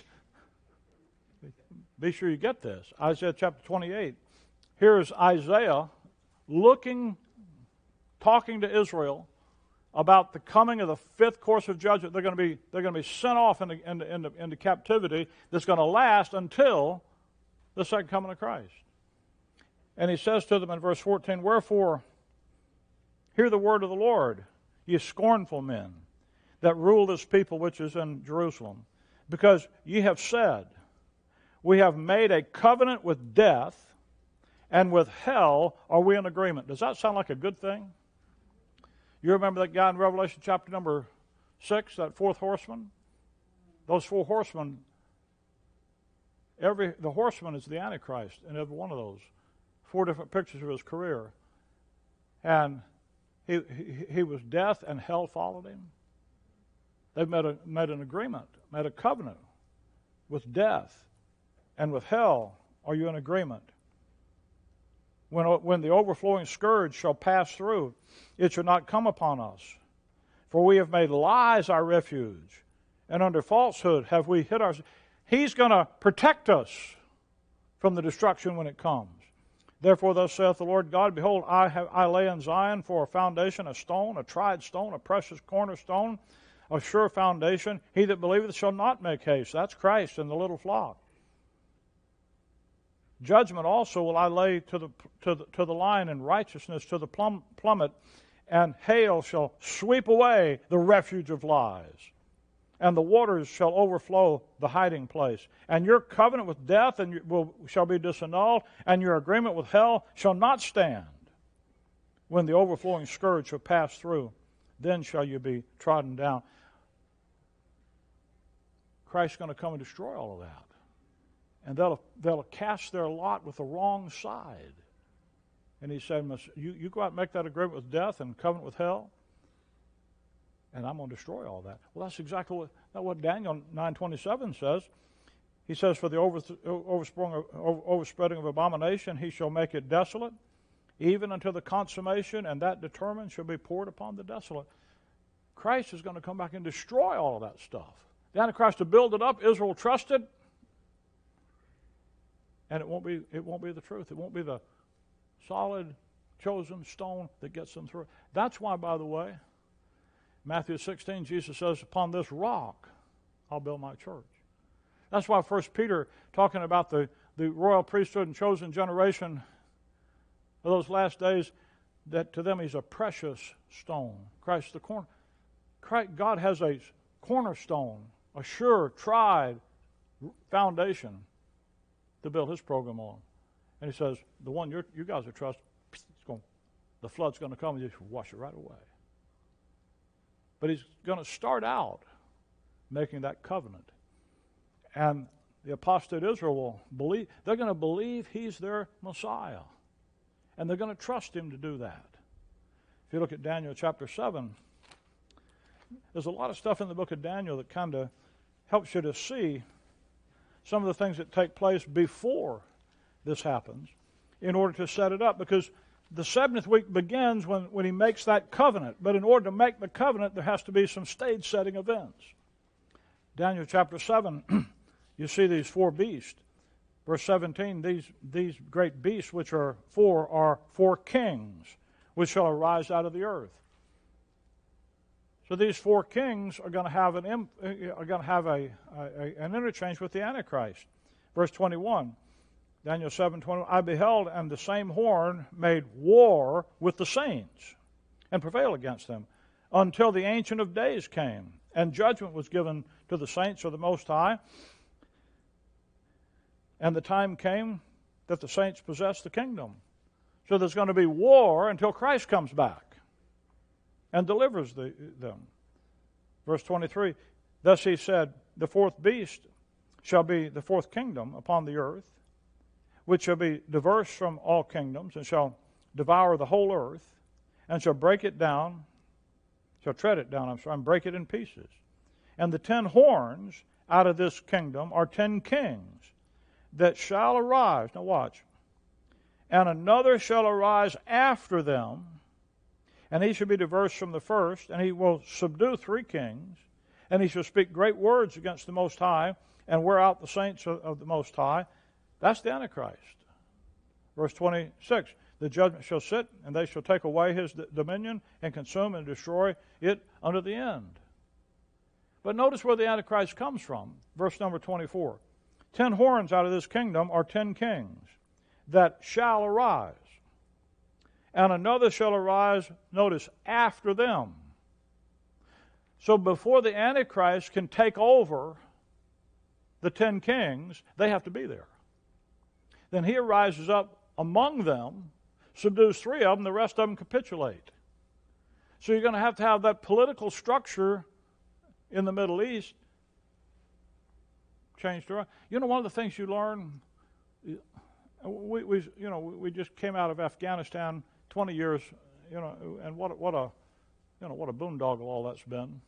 S1: Be sure you get this. Isaiah chapter twenty-eight. Here is Isaiah looking, talking to Israel about the coming of the fifth course of judgment. They're going to be they're going to be sent off into, into, into, into captivity that's going to last until the second coming of Christ. And he says to them in verse fourteen, "Wherefore, hear the word of the Lord, ye scornful men, that rule this people which is in Jerusalem. Because ye have said, we have made a covenant with death, and with hell are we in agreement." Does that sound like a good thing? You remember that guy in Revelation chapter number six, that fourth horseman? Those four horsemen, every the horseman is the Antichrist in every one of those. Four different pictures of his career. And he, he, he was death and hell followed him. They've made, a, made an agreement, made a covenant with death and with hell. Are you in agreement? When, when the overflowing scourge shall pass through, it shall not come upon us. For we have made lies our refuge, and under falsehood have we hid ourselves. He's going to protect us from the destruction when it comes. Therefore, thus saith the Lord God, Behold, I, have, I lay in Zion for a foundation, a stone, a tried stone, a precious cornerstone, a sure foundation. He that believeth shall not make haste. That's Christ in the little flock. Judgment also will I lay to the to the, to the line, and righteousness to the plum, plummet, and hail shall sweep away the refuge of lies, and the waters shall overflow the hiding place. And your covenant with death and will shall be disannulled, and your agreement with hell shall not stand. When the overflowing scourge shall pass through, then shall you be trodden down. Christ's going to come and destroy all of that. And they'll, they'll cast their lot with the wrong side. And he said, you, you go out and make that agreement with death and covenant with hell, and I'm going to destroy all that. Well, that's exactly what, that's what Daniel nine twenty-seven says. He says, for the over, oversprung, over, overspreading of abomination, he shall make it desolate, even until the consummation, and that determined shall be poured upon the desolate. Christ is going to come back and destroy all of that stuff. The Antichrist to build it up, Israel trusted, and it won't be it won't be the truth. It won't be the solid, chosen stone that gets them through. That's why, by the way, Matthew sixteen, Jesus says, upon this rock I'll build my church. That's why First Peter, talking about the, the royal priesthood and chosen generation of those last days, that to them he's a precious stone. Christ the corner. Christ, God has a cornerstone, a sure, tried foundation to build his program on. And he says, the one you're, you guys are trusting, it's going, the flood's going to come and just wash it right away. But he's going to start out making that covenant. And the apostate Israel will believe, they're going to believe he's their Messiah. And they're going to trust him to do that. If you look at Daniel chapter seven, there's a lot of stuff in the book of Daniel that kind of helps you to see some of the things that take place before this happens in order to set it up. Because the seventh week begins when, when he makes that covenant. But in order to make the covenant, there has to be some stage-setting events. Daniel chapter seven, you see these four beasts. Verse seventeen, these, these great beasts which are four are four kings which shall arise out of the earth. So these four kings are going to have an are going to have a, a an interchange with the Antichrist. Verse twenty-one, Daniel seven twenty-one, I beheld, and the same horn made war with the saints, and prevailed against them, until the Ancient of Days came, and judgment was given to the saints of the Most High. And the time came that the saints possessed the kingdom. So there's going to be war until Christ comes back and delivers the, them. Verse twenty-three, thus he said, the fourth beast shall be the fourth kingdom upon the earth, which shall be diverse from all kingdoms, and shall devour the whole earth, and shall break it down, shall tread it down, I'm sorry, and break it in pieces. And the ten horns out of this kingdom are ten kings that shall arise. Now watch. And another shall arise after them, and he shall be diverse from the first, and he will subdue three kings, and he shall speak great words against the Most High, and wear out the saints of, of the Most High. That's the Antichrist. Verse twenty-six, the judgment shall sit, and they shall take away his d- dominion, and consume and destroy it unto the end. But notice where the Antichrist comes from. Verse number twenty-four. Ten horns out of this kingdom are ten kings that shall arise. And another shall arise, notice, after them. So before the Antichrist can take over the ten kings, they have to be there. Then he arises up among them, subdues three of them, the rest of them capitulate. So you're going to have to have that political structure in the Middle East changed around. You know, one of the things you learn, we, we you know we just came out of Afghanistan twenty years, you know, and what what a you know what a boondoggle all that's been.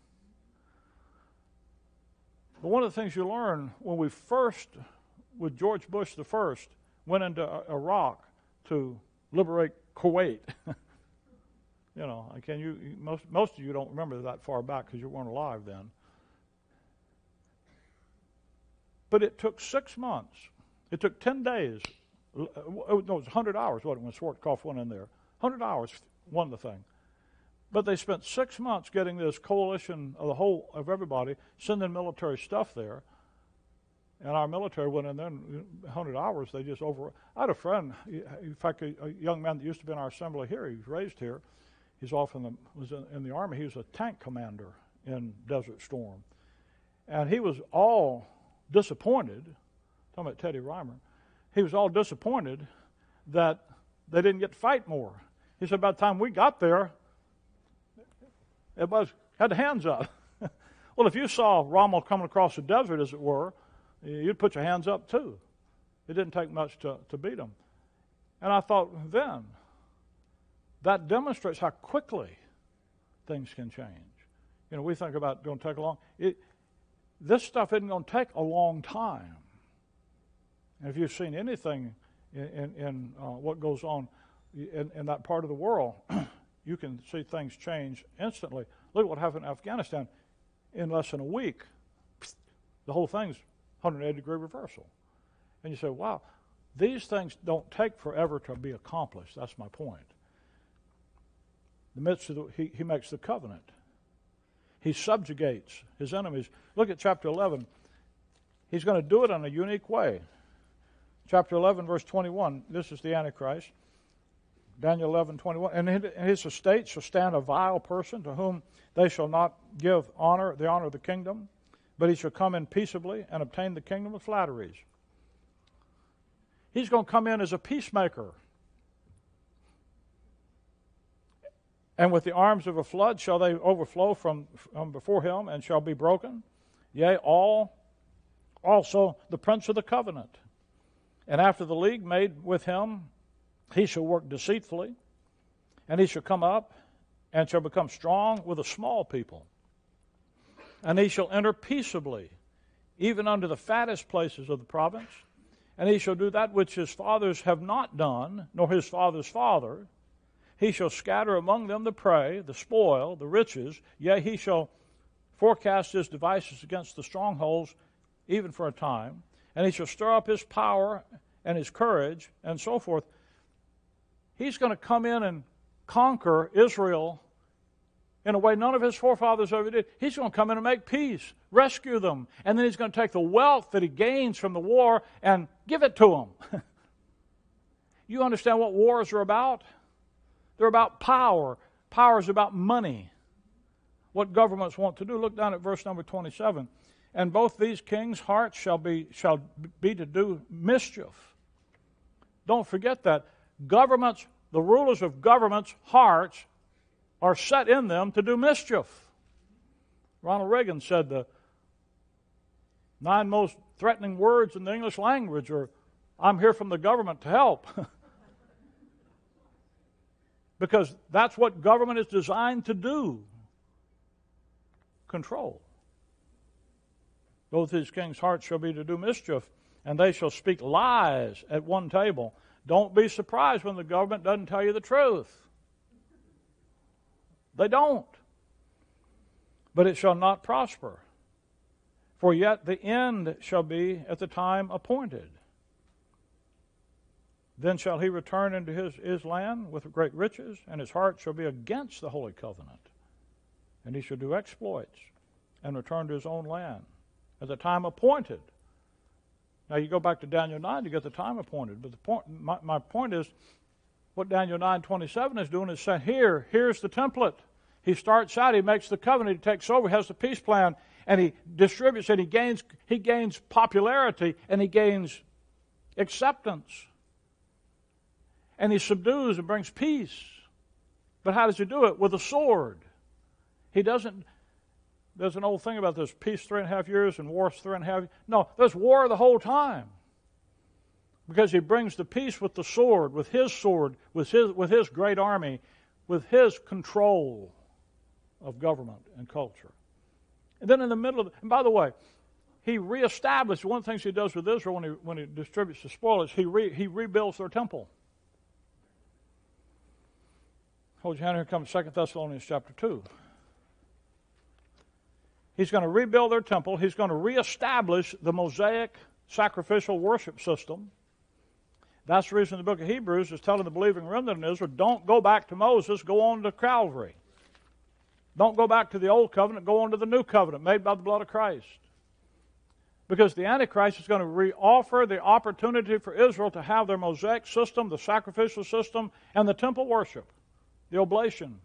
S1: But one of the things you learn when we first, with George Bush the first, went into Iraq to liberate Kuwait. You know, can you most most of you don't remember that far back because you weren't alive then. But it took six months It took ten days. No, it was one hundred hours, wasn't it, when Schwarzkopf went in there. one hundred hours won the thing. But they spent six months getting this coalition of the whole of everybody, sending military stuff there. And our military went in there, and in one hundred hours, they just over... I had a friend, in fact, a, a young man that used to be in our assembly here. He was raised here. He's off in the, was in, in the Army. He was a tank commander in Desert Storm. And he was all disappointed, talking about Teddy Reimer, he was all disappointed that they didn't get to fight more. He said, by the time we got there, everybody had the hands up. Well, if you saw Rommel coming across the desert, as it were, you'd put your hands up too. It didn't take much to, to beat him. And I thought, then, that demonstrates how quickly things can change. You know, we think about it going to take a long... It, this stuff isn't going to take a long time. And if you've seen anything in, in, in uh, what goes on in, in that part of the world, you can see things change instantly. Look at what happened in Afghanistan. In less than a week, the whole thing's one hundred eighty degree reversal. And you say, wow, these things don't take forever to be accomplished. That's my point. In the midst of the, he, he makes the covenant. He subjugates his enemies. Look at chapter eleven. He's going to do it in a unique way. Chapter eleven, verse twenty-one. This is the Antichrist. Daniel eleven, twenty-one. And in his estate shall stand a vile person to whom they shall not give honor, the honor of the kingdom, but he shall come in peaceably and obtain the kingdom with flatteries. He's going to come in as a peacemaker. And with the arms of a flood shall they overflow from, from before him, and shall be broken. Yea, all also the prince of the covenant. And after the league made with him, he shall work deceitfully, and he shall come up and shall become strong with a small people. And he shall enter peaceably, even unto the fattest places of the province. And he shall do that which his fathers have not done, nor his father's father. He shall scatter among them the prey, the spoil, the riches. Yea, he shall forecast his devices against the strongholds, even for a time. And he shall stir up his power and his courage, and so forth. He's going to come in and conquer Israel in a way none of his forefathers ever did. He's going to come in and make peace, rescue them, and then he's going to take the wealth that he gains from the war and give it to them. You understand what wars are about? They're about power. Power is about money. What governments want to do. Look down at verse number twenty-seven. And both these kings' hearts shall be shall be to do mischief. Don't forget that. Governments, the rulers of governments' hearts are set in them to do mischief. Ronald Reagan said the nine most threatening words in the English language are, I'm here from the government to help. Because that's what government is designed to do. Control. Both his kings' hearts shall be to do mischief, and they shall speak lies at one table. Don't be surprised when the government doesn't tell you the truth. They don't. But it shall not prosper. For yet the end shall be at the time appointed. Then shall he return into his, his land with great riches, and his heart shall be against the holy covenant. And he shall do exploits and return to his own land at the time appointed. Now you go back to Daniel nine to get the time appointed. But the point, my, my point is, what Daniel nine twenty-seven is doing is saying, here, here's the template. He starts out, he makes the covenant, he takes over, he has the peace plan, and he distributes it. He gains, he gains popularity, and he gains acceptance. And he subdues and brings peace. But how does he do it? With a sword. He doesn't... There's an old thing about this, peace three and a half years and war three and a half years. No, there's war the whole time. Because he brings the peace with the sword, with his sword, with his, with his great army, with his control of government and culture. And then in the middle of it, and by the way, he reestablished, one of the things he does with Israel when he, when he distributes the spoils, he, re, he rebuilds their temple. Hold your hand, here comes Second Thessalonians chapter two. He's going to rebuild their temple. He's going to reestablish the Mosaic sacrificial worship system. That's the reason the book of Hebrews is telling the believing remnant in Israel, don't go back to Moses, go on to Calvary. Don't go back to the old covenant, go on to the new covenant made by the blood of Christ. Because the Antichrist is going to re-offer the opportunity for Israel to have their Mosaic system, the sacrificial system, and the temple worship, the oblation.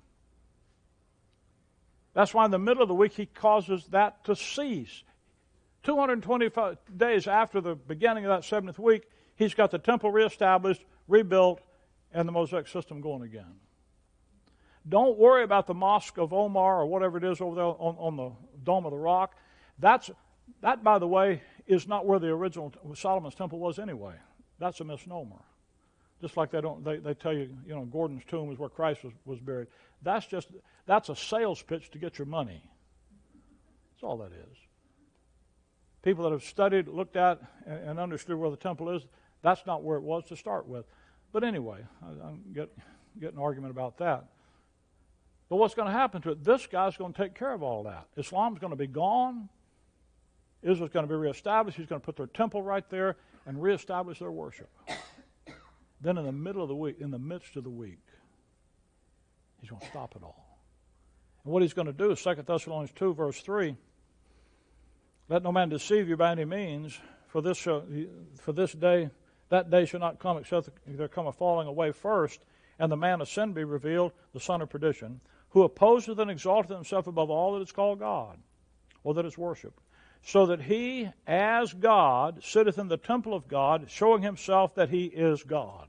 S1: That's why in the middle of the week he causes that to cease. two hundred twenty-five days after the beginning of that seventh week, he's got the temple reestablished, rebuilt, and the Mosaic system going again. Don't worry about the Mosque of Omar or whatever it is over there on, on the Dome of the Rock. That's, that, by the way, is not where the original Solomon's temple was anyway. That's a misnomer. Just like they don't, they, they tell you, you know, Gordon's tomb is where Christ was, was buried. That's just, that's a sales pitch to get your money. That's all that is. People that have studied, looked at, and, and understood where the temple is, that's not where it was to start with. But anyway, I, I'm get, getting an argument about that. But what's going to happen to it? This guy's going to take care of all that. Islam's going to be gone. Israel's going to be reestablished. He's going to put their temple right there and reestablish their worship. Then in the middle of the week, in the midst of the week, he's going to stop it all. And what he's going to do is Second Thessalonians two, verse three, let no man deceive you by any means, for this shall, for this day, that day shall not come except there come a falling away first, and the man of sin be revealed, the son of perdition, who opposeth and exalteth himself above all that is called God, or that is worshipped, so that he, as God, sitteth in the temple of God, showing himself that he is God.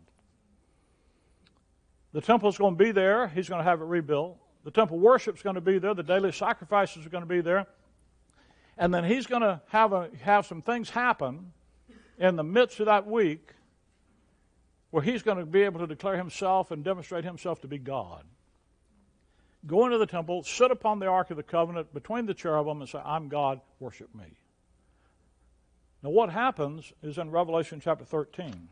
S1: The temple is going to be there. He's going to have it rebuilt. The temple worship is going to be there. The daily sacrifices are going to be there. And then he's going to have, a, have some things happen in the midst of that week where he's going to be able to declare himself and demonstrate himself to be God. Go into the temple, sit upon the Ark of the Covenant between the cherubim and say, I'm God, worship me. Now what happens is in Revelation chapter thirteen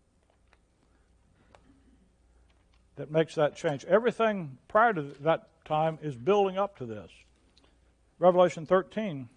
S1: that makes that change. Everything prior to that time is building up to this. Revelation thirteen,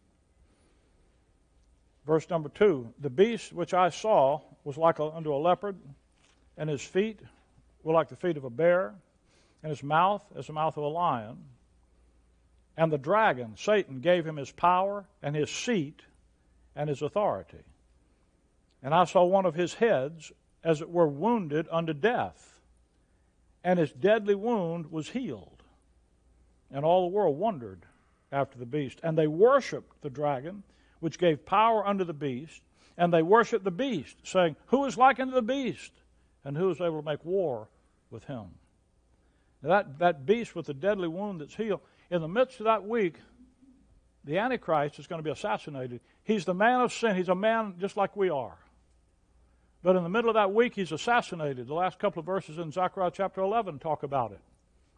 S1: verse number two, the beast which I saw was like a, unto a leopard, and his feet were like the feet of a bear, and his mouth as the mouth of a lion. And the dragon, Satan, gave him his power and his seat and his authority. And I saw one of his heads, as it were, wounded unto death, and his deadly wound was healed. And all the world wondered after the beast. And they worshipped the dragon, which gave power unto the beast, and they worshipped the beast, saying, who is like unto the beast, and who is able to make war with him? Now that, that beast with the deadly wound that's healed, in the midst of that week, the Antichrist is going to be assassinated. He's the man of sin. He's a man just like we are. But in the middle of that week, he's assassinated. The last couple of verses in Zechariah chapter eleven talk about it.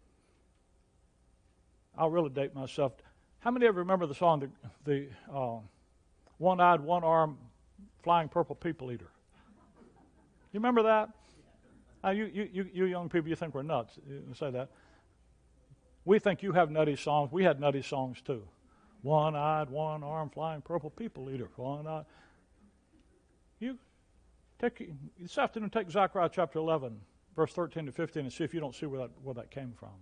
S1: I'll really date myself. How many of you remember the song, the, the uh, one-eyed, one-armed, flying purple people eater? You remember that? Now, you, you, you young people, you think we're nuts. You say that. We think you have nutty songs. We had nutty songs too. One-eyed, one-armed, flying purple people eater. One-eyed. You take this afternoon. Take Zechariah chapter eleven, verse thirteen to fifteen, and see if you don't see where that where that came from.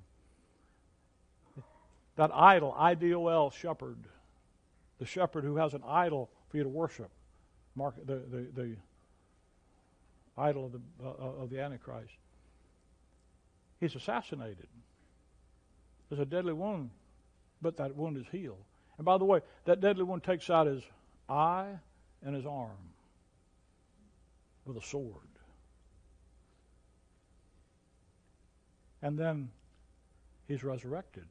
S1: That idol, I D O L, shepherd, the shepherd who has an idol for you to worship. Mark the the. the idol of the uh, of the Antichrist. He's assassinated. There's a deadly wound, but that wound is healed. And by the way, that deadly wound takes out his eye and his arm with a sword. And then he's resurrected.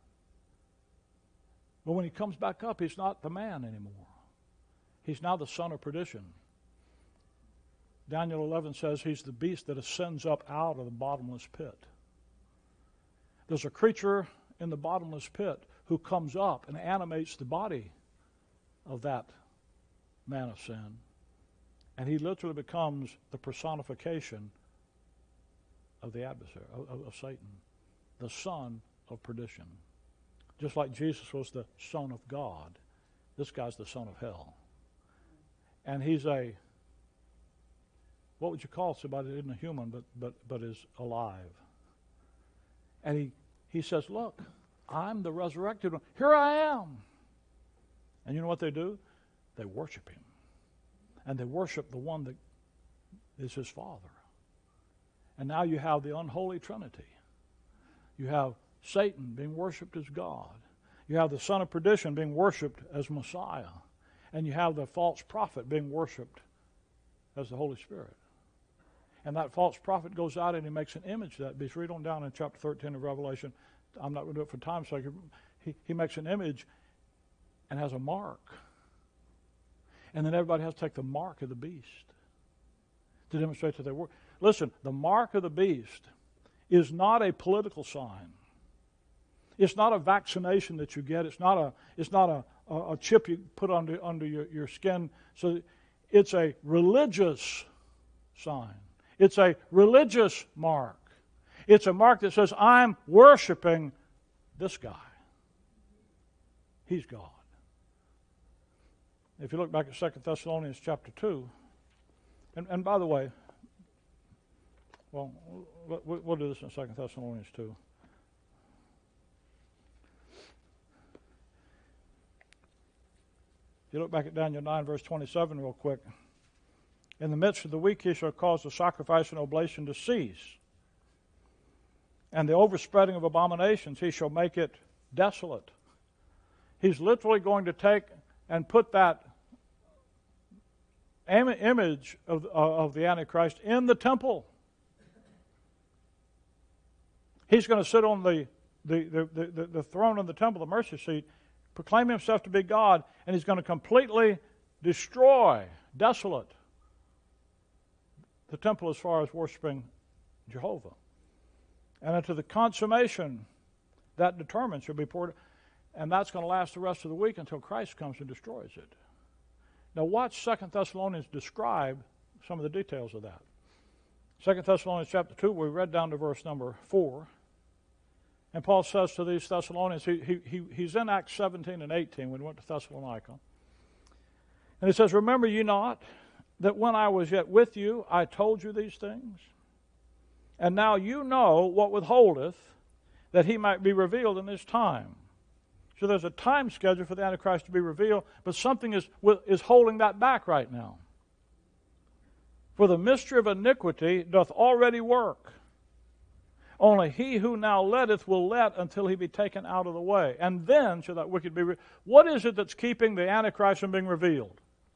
S1: But when he comes back up, he's not the man anymore. He's now the son of perdition. Daniel eleven says he's the beast that ascends up out of the bottomless pit. There's a creature in the bottomless pit who comes up and animates the body of that man of sin. And he literally becomes the personification of the adversary, of, of Satan, the son of perdition. Just like Jesus was the son of God, this guy's the son of hell. And he's a, what would you call somebody that isn't a human but, but, but is alive? And he, he says, look, I'm the resurrected one. Here I am. And you know what they do? They worship him. And they worship the one that is his Father. And now you have the unholy Trinity. You have Satan being worshipped as God. You have the son of perdition being worshipped as Messiah. And you have the false prophet being worshipped as the Holy Spirit. And that false prophet goes out and he makes an image of that beast. Read on down in chapter thirteen of Revelation. I'm not going to do it for time's sake. He, he makes an image and has a mark. And then everybody has to take the mark of the beast to demonstrate that they work. Listen, the mark of the beast is not a political sign. It's not a vaccination that you get. It's not a, it's not a, a, a chip you put under, under your, your skin. So it's a religious sign. It's a religious mark. It's a mark that says, I'm worshiping this guy. He's God. If you look back at Second Thessalonians chapter two, and, and by the way, well, we'll do this in Second Thessalonians two. If you look back at Daniel nine, verse twenty-seven real quick. In the midst of the week he shall cause the sacrifice and oblation to cease. And the overspreading of abominations he shall make it desolate. He's literally going to take and put that image of, of the Antichrist in the temple. He's going to sit on the, the, the, the, the throne of the temple, the mercy seat, proclaim himself to be God, and he's going to completely destroy, desolate, the temple as far as worshiping Jehovah. And unto the consummation that determined shall be poured, and that's going to last the rest of the week until Christ comes and destroys it. Now watch Second Thessalonians describe some of the details of that. Second Thessalonians chapter two, we read down to verse number four. And Paul says to these Thessalonians, he, he, he, he's in Acts seventeen and eighteen when he went to Thessalonica. And he says, remember ye not that when I was yet with you, I told you these things? And now you know what withholdeth, that he might be revealed in this time. So there's a time schedule for the Antichrist to be revealed, but something is, is holding that back right now. For the mystery of iniquity doth already work. Only he who now letteth will let until he be taken out of the way. And then shall that wicked be... Re- what is it that's keeping the Antichrist from being revealed?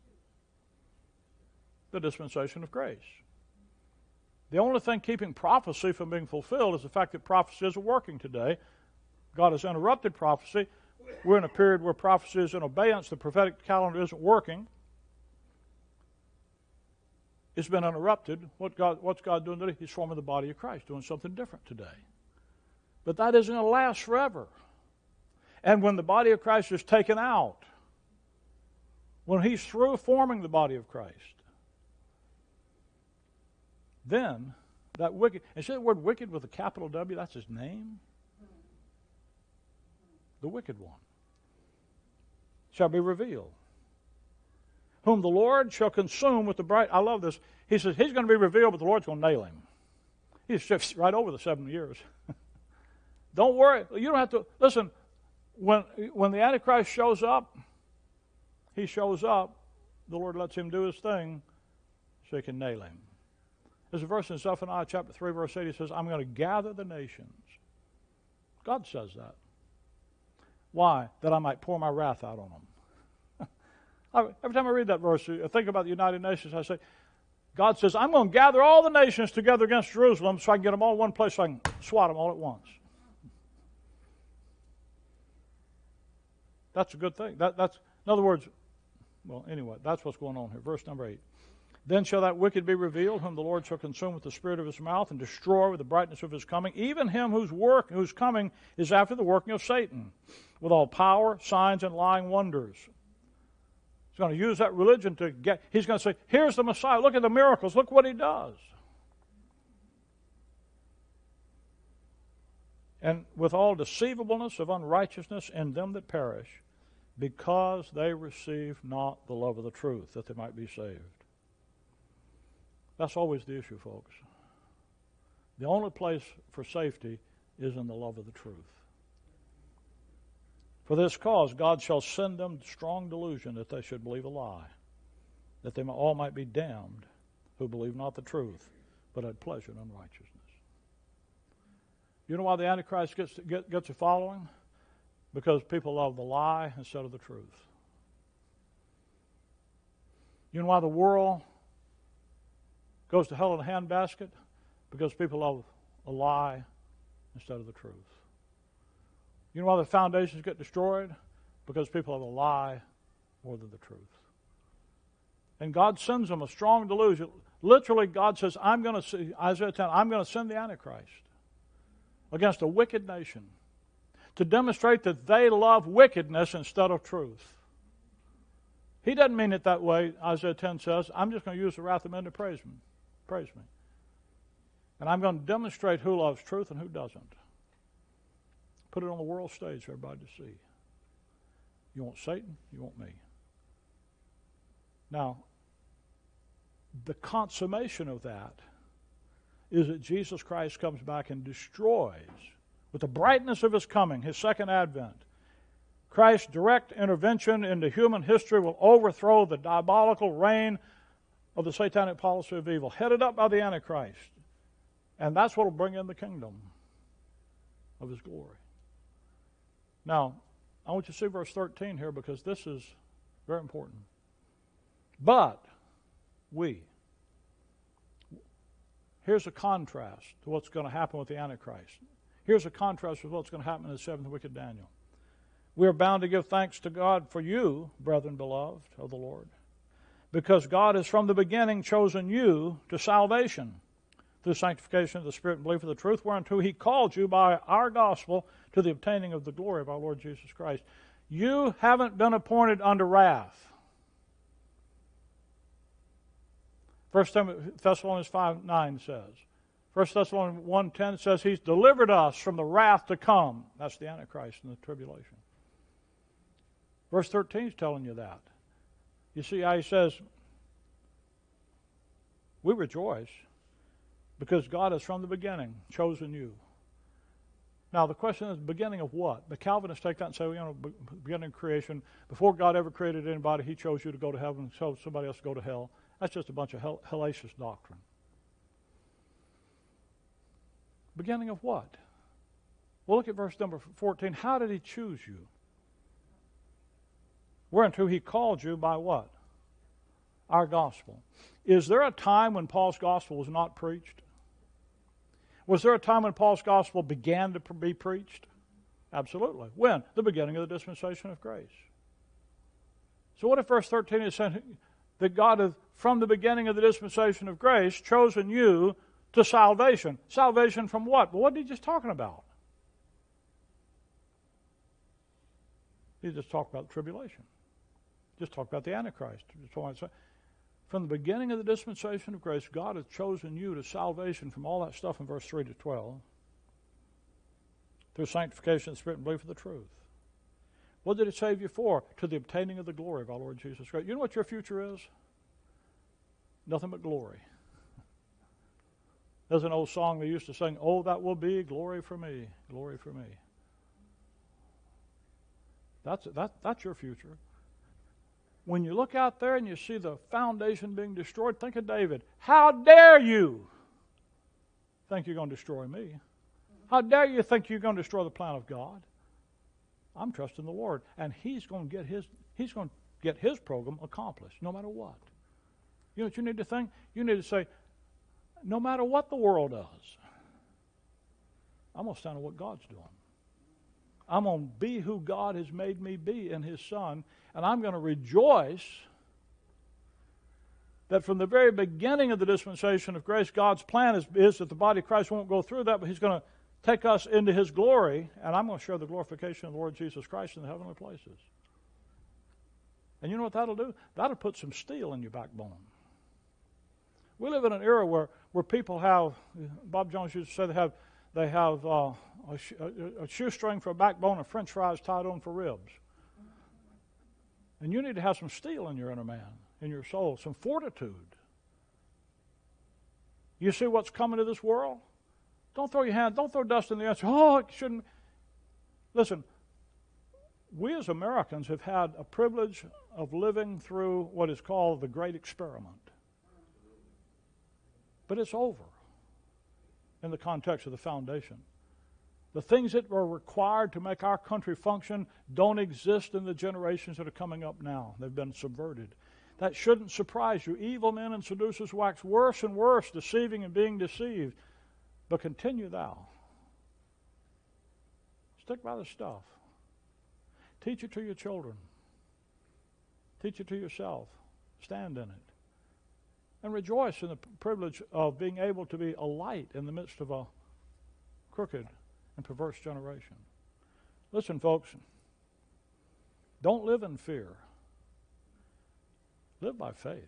S1: The dispensation of grace. The only thing keeping prophecy from being fulfilled is the fact that prophecy isn't working today. God has interrupted prophecy. We're in a period where prophecy is in abeyance. The prophetic calendar isn't working. It's been interrupted. What God, what's God doing today? He's forming the body of Christ, doing something different today. But that isn't going to last forever. And when the body of Christ is taken out, when he's through forming the body of Christ, then that wicked, and see the word wicked with a capital W, that's his name? The wicked one shall be revealed, whom the Lord shall consume with the bright. I love this. He says he's going to be revealed, but the Lord's going to nail him. He's just right over the seven years. Don't worry. You don't have to. Listen, when, when the Antichrist shows up, he shows up, the Lord lets him do his thing so he can nail him. There's a verse in Zephaniah chapter three, verse eight. He says, I'm going to gather the nations. God says that. Why? That I might pour my wrath out on them. Every time I read that verse, I think about the United Nations, I say, God says, I'm going to gather all the nations together against Jerusalem so I can get them all in one place so I can swat them all at once. That's a good thing. That, that's, in other words, well, anyway, that's what's going on here. Verse number eight. Then shall that wicked be revealed, whom the Lord shall consume with the spirit of his mouth and destroy with the brightness of his coming, even him whose work, whose coming is after the working of Satan, with all power, signs, and lying wonders. He's going to use that religion to get, he's going to say, here's the Messiah, look at the miracles, look what he does. And with all deceivableness of unrighteousness in them that perish, because they receive not the love of the truth, that they might be saved. That's always the issue, folks. The only place for safety is in the love of the truth. For this cause, God shall send them strong delusion that they should believe a lie, that they all might be damned who believe not the truth, but had pleasure in unrighteousness. You know why the Antichrist gets, get, gets a following? Because people love the lie instead of the truth. You know why the world goes to hell in a handbasket? Because people love a lie instead of the truth. You know why the foundations get destroyed? Because people have a lie more than the truth. And God sends them a strong delusion. Literally, God says, I'm going to see, Isaiah ten, I'm going to send the Antichrist against a wicked nation to demonstrate that they love wickedness instead of truth. He doesn't mean it that way, Isaiah ten says. I'm just going to use the wrath of men to praise me. Praise me. And I'm going to demonstrate who loves truth and who doesn't. Put it on the world stage for everybody to see. You want Satan, you want me. Now, the consummation of that is that Jesus Christ comes back and destroys, with the brightness of his coming, his second advent, Christ's direct intervention into human history will overthrow the diabolical reign of the satanic policy of evil, headed up by the Antichrist. And that's what will bring in the kingdom of his glory. Now, I want you to see verse thirteen here, because this is very important. But we. Here's a contrast to what's going to happen with the Antichrist. Here's a contrast with what's going to happen in the seventh wicked Daniel. We are bound to give thanks to God for you, brethren beloved of the Lord, because God has from the beginning chosen you to salvation through sanctification of the Spirit and belief of the truth, whereunto he called you by our gospel to the obtaining of the glory of our Lord Jesus Christ. You haven't been appointed unto wrath. First Thessalonians five nine says. First Thessalonians one ten says he's delivered us from the wrath to come. That's the Antichrist and the tribulation. Verse thirteen is telling you that. You see how he says, we rejoice because God has from the beginning chosen you. Now the question is, beginning of what? The Calvinists take that and say, well, you know, beginning of creation, before God ever created anybody, he chose you to go to heaven and chose somebody else to go to hell. That's just a bunch of hell, hellacious doctrine. Beginning of what? Well, look at verse number fourteen. How did he choose you? Whereunto he called you by what? Our gospel. Is there a time when Paul's gospel was not preached? Was there a time when Paul's gospel began to be preached? Absolutely. When? The beginning of the dispensation of grace. So what if verse thirteen is saying that God has, from the beginning of the dispensation of grace, chosen you to salvation? Salvation from what? Well, what did he just talking about? He just talked about the tribulation. Just talked about the Antichrist. From the beginning of the dispensation of grace, God has chosen you to salvation from all that stuff in verse three to twelve, through sanctification of the Spirit and belief of the truth. What did it save you for? To the obtaining of the glory of our Lord Jesus Christ. You know what your future is? Nothing but glory. There's an old song they used to sing, oh, that will be glory for me, glory for me. That's, that, that's your future. When you look out there and you see the foundation being destroyed, think of David. How dare you think you're going to destroy me? How dare you think you're going to destroy the plan of God? I'm trusting the Lord, and He's going to get His He's going to get His program accomplished, no matter what. You know what you need to think? You need to say, no matter what the world does, I'm going to stand on what God's doing. I'm going to be who God has made me be in His Son, and I'm going to rejoice that from the very beginning of the dispensation of grace, God's plan is, is that the body of Christ won't go through that, but He's going to take us into His glory, and I'm going to share the glorification of the Lord Jesus Christ in the heavenly places. And you know what that'll do? That'll put some steel in your backbone. We live in an era where, where people have, Bob Jones used to say they have they have uh, a, sh- a shoestring for a backbone and French fries tied on for ribs. And you need to have some steel in your inner man, in your soul, some fortitude. You see what's coming to this world? Don't throw your hand, don't throw dust in the air and say, oh, it shouldn't. Listen, we as Americans have had a privilege of living through what is called the Great Experiment. But it's over in the context of the foundation. The things that were required to make our country function don't exist in the generations that are coming up now. They've been subverted. That shouldn't surprise you. Evil men and seducers wax worse and worse, deceiving and being deceived. But continue thou. Stick by the stuff. Teach it to your children. Teach it to yourself. Stand in it. And rejoice in the privilege of being able to be a light in the midst of a crooked and perverse generation. Listen, folks, don't live in fear. Live by faith.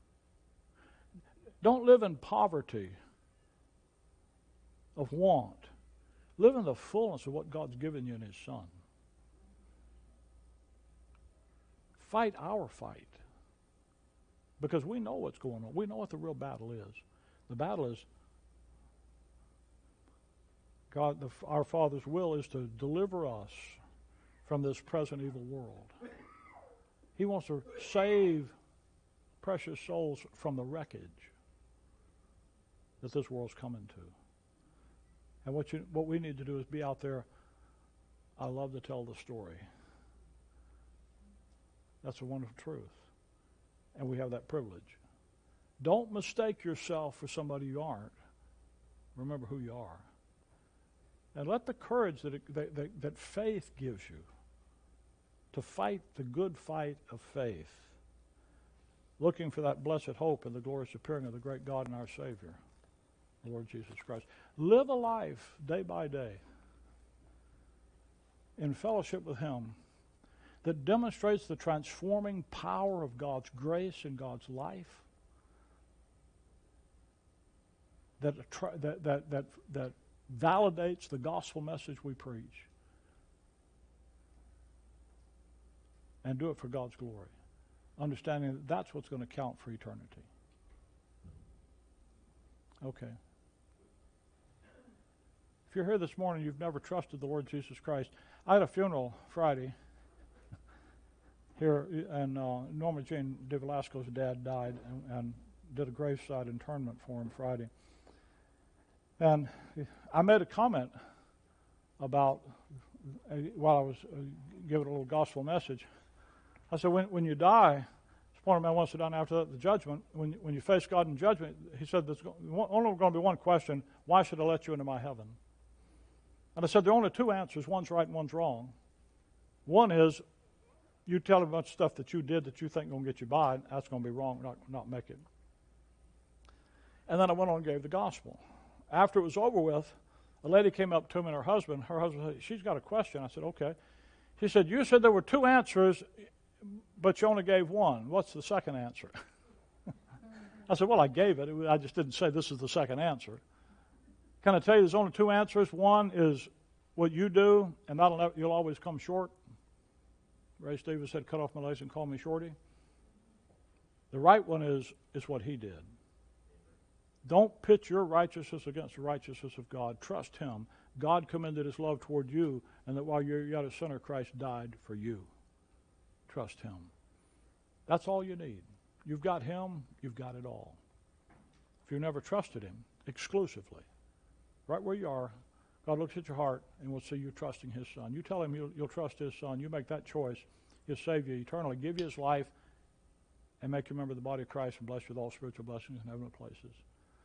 S1: Don't live in poverty of want. Live in the fullness of what God's given you in His Son. Fight our fight. Because we know what's going on. We know what the real battle is. The battle is God, the, our Father's will is to deliver us from this present evil world. He wants to save precious souls from the wreckage that this world's coming to. And what you, what we need to do is be out there. I love to tell the story. That's a wonderful truth. And we have that privilege. Don't mistake yourself for somebody you aren't. Remember who you are. And let the courage that, it, that, that, that faith gives you to fight the good fight of faith, looking for that blessed hope and the glorious appearing of the great God and our Savior, the Lord Jesus Christ. Live a life day by day in fellowship with Him that demonstrates the transforming power of God's grace in God's life, that, that, that, that, that validates the gospel message we preach, and do it for God's glory, understanding that that's what's going to count for eternity. Okay. If you're here this morning, you've never trusted the Lord Jesus Christ. I had a funeral Friday here, and uh, Norma Jean de Velasco's dad died, and, and did a graveside interment for him Friday. And I made a comment about, uh, while I was uh, giving a little gospel message, I said, when, when you die, one man wants to done after that, the judgment, when, when you face God in judgment, he said, there's only going to be one question: why should I let you into my heaven? And I said, there are only two answers. One's right and one's wrong. One is, you tell him a bunch of stuff that you did that you think is going to get you by, and that's going to be wrong, not, not make it. And then I went on and gave the gospel. After it was over with, a lady came up to me and her husband. Her husband said, she's got a question. I said, okay. She said, you said there were two answers, but you only gave one. What's the second answer? I said, well, I gave it. I just didn't say this is the second answer. Can I tell you there's only two answers? One is what you do, and that'll never, you'll always come short. Ray Stevens said, cut off my legs and call me Shorty. The right one is, is what he did. Don't pit your righteousness against the righteousness of God. Trust Him. God commended His love toward you, and that while you're yet a sinner, Christ died for you. Trust Him. That's all you need. You've got Him, you've got it all. If you've never trusted Him exclusively, right where you are, God looks at your heart and will see you trusting His Son. You tell Him you'll, you'll trust His Son. You make that choice. He'll save you eternally, give you His life, and make you a member of the body of Christ and bless you with all spiritual blessings in heavenly places.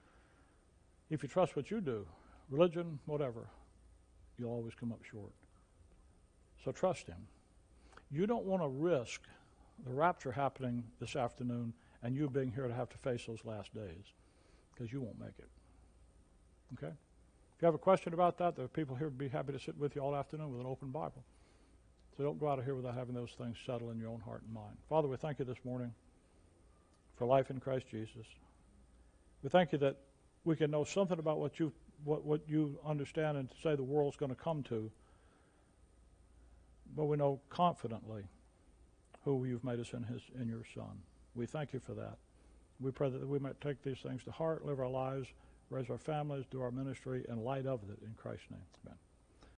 S1: If you trust what you do, religion, whatever, you'll always come up short. So trust Him. You don't want to risk the rapture happening this afternoon and you being here to have to face those last days, because you won't make it. Okay? If you have a question about that, there are people here who would be happy to sit with you all afternoon with an open Bible. So don't go out of here without having those things settle in your own heart and mind. Father, we thank you this morning for life in Christ Jesus. We thank you that we can know something about what you what, what you understand and say the world's going to come to, but we know confidently who you've made us in his in your Son. We thank you for that. We pray that we might take these things to heart, live our lives, raise our families, do our ministry in light of it. In Christ's name, amen.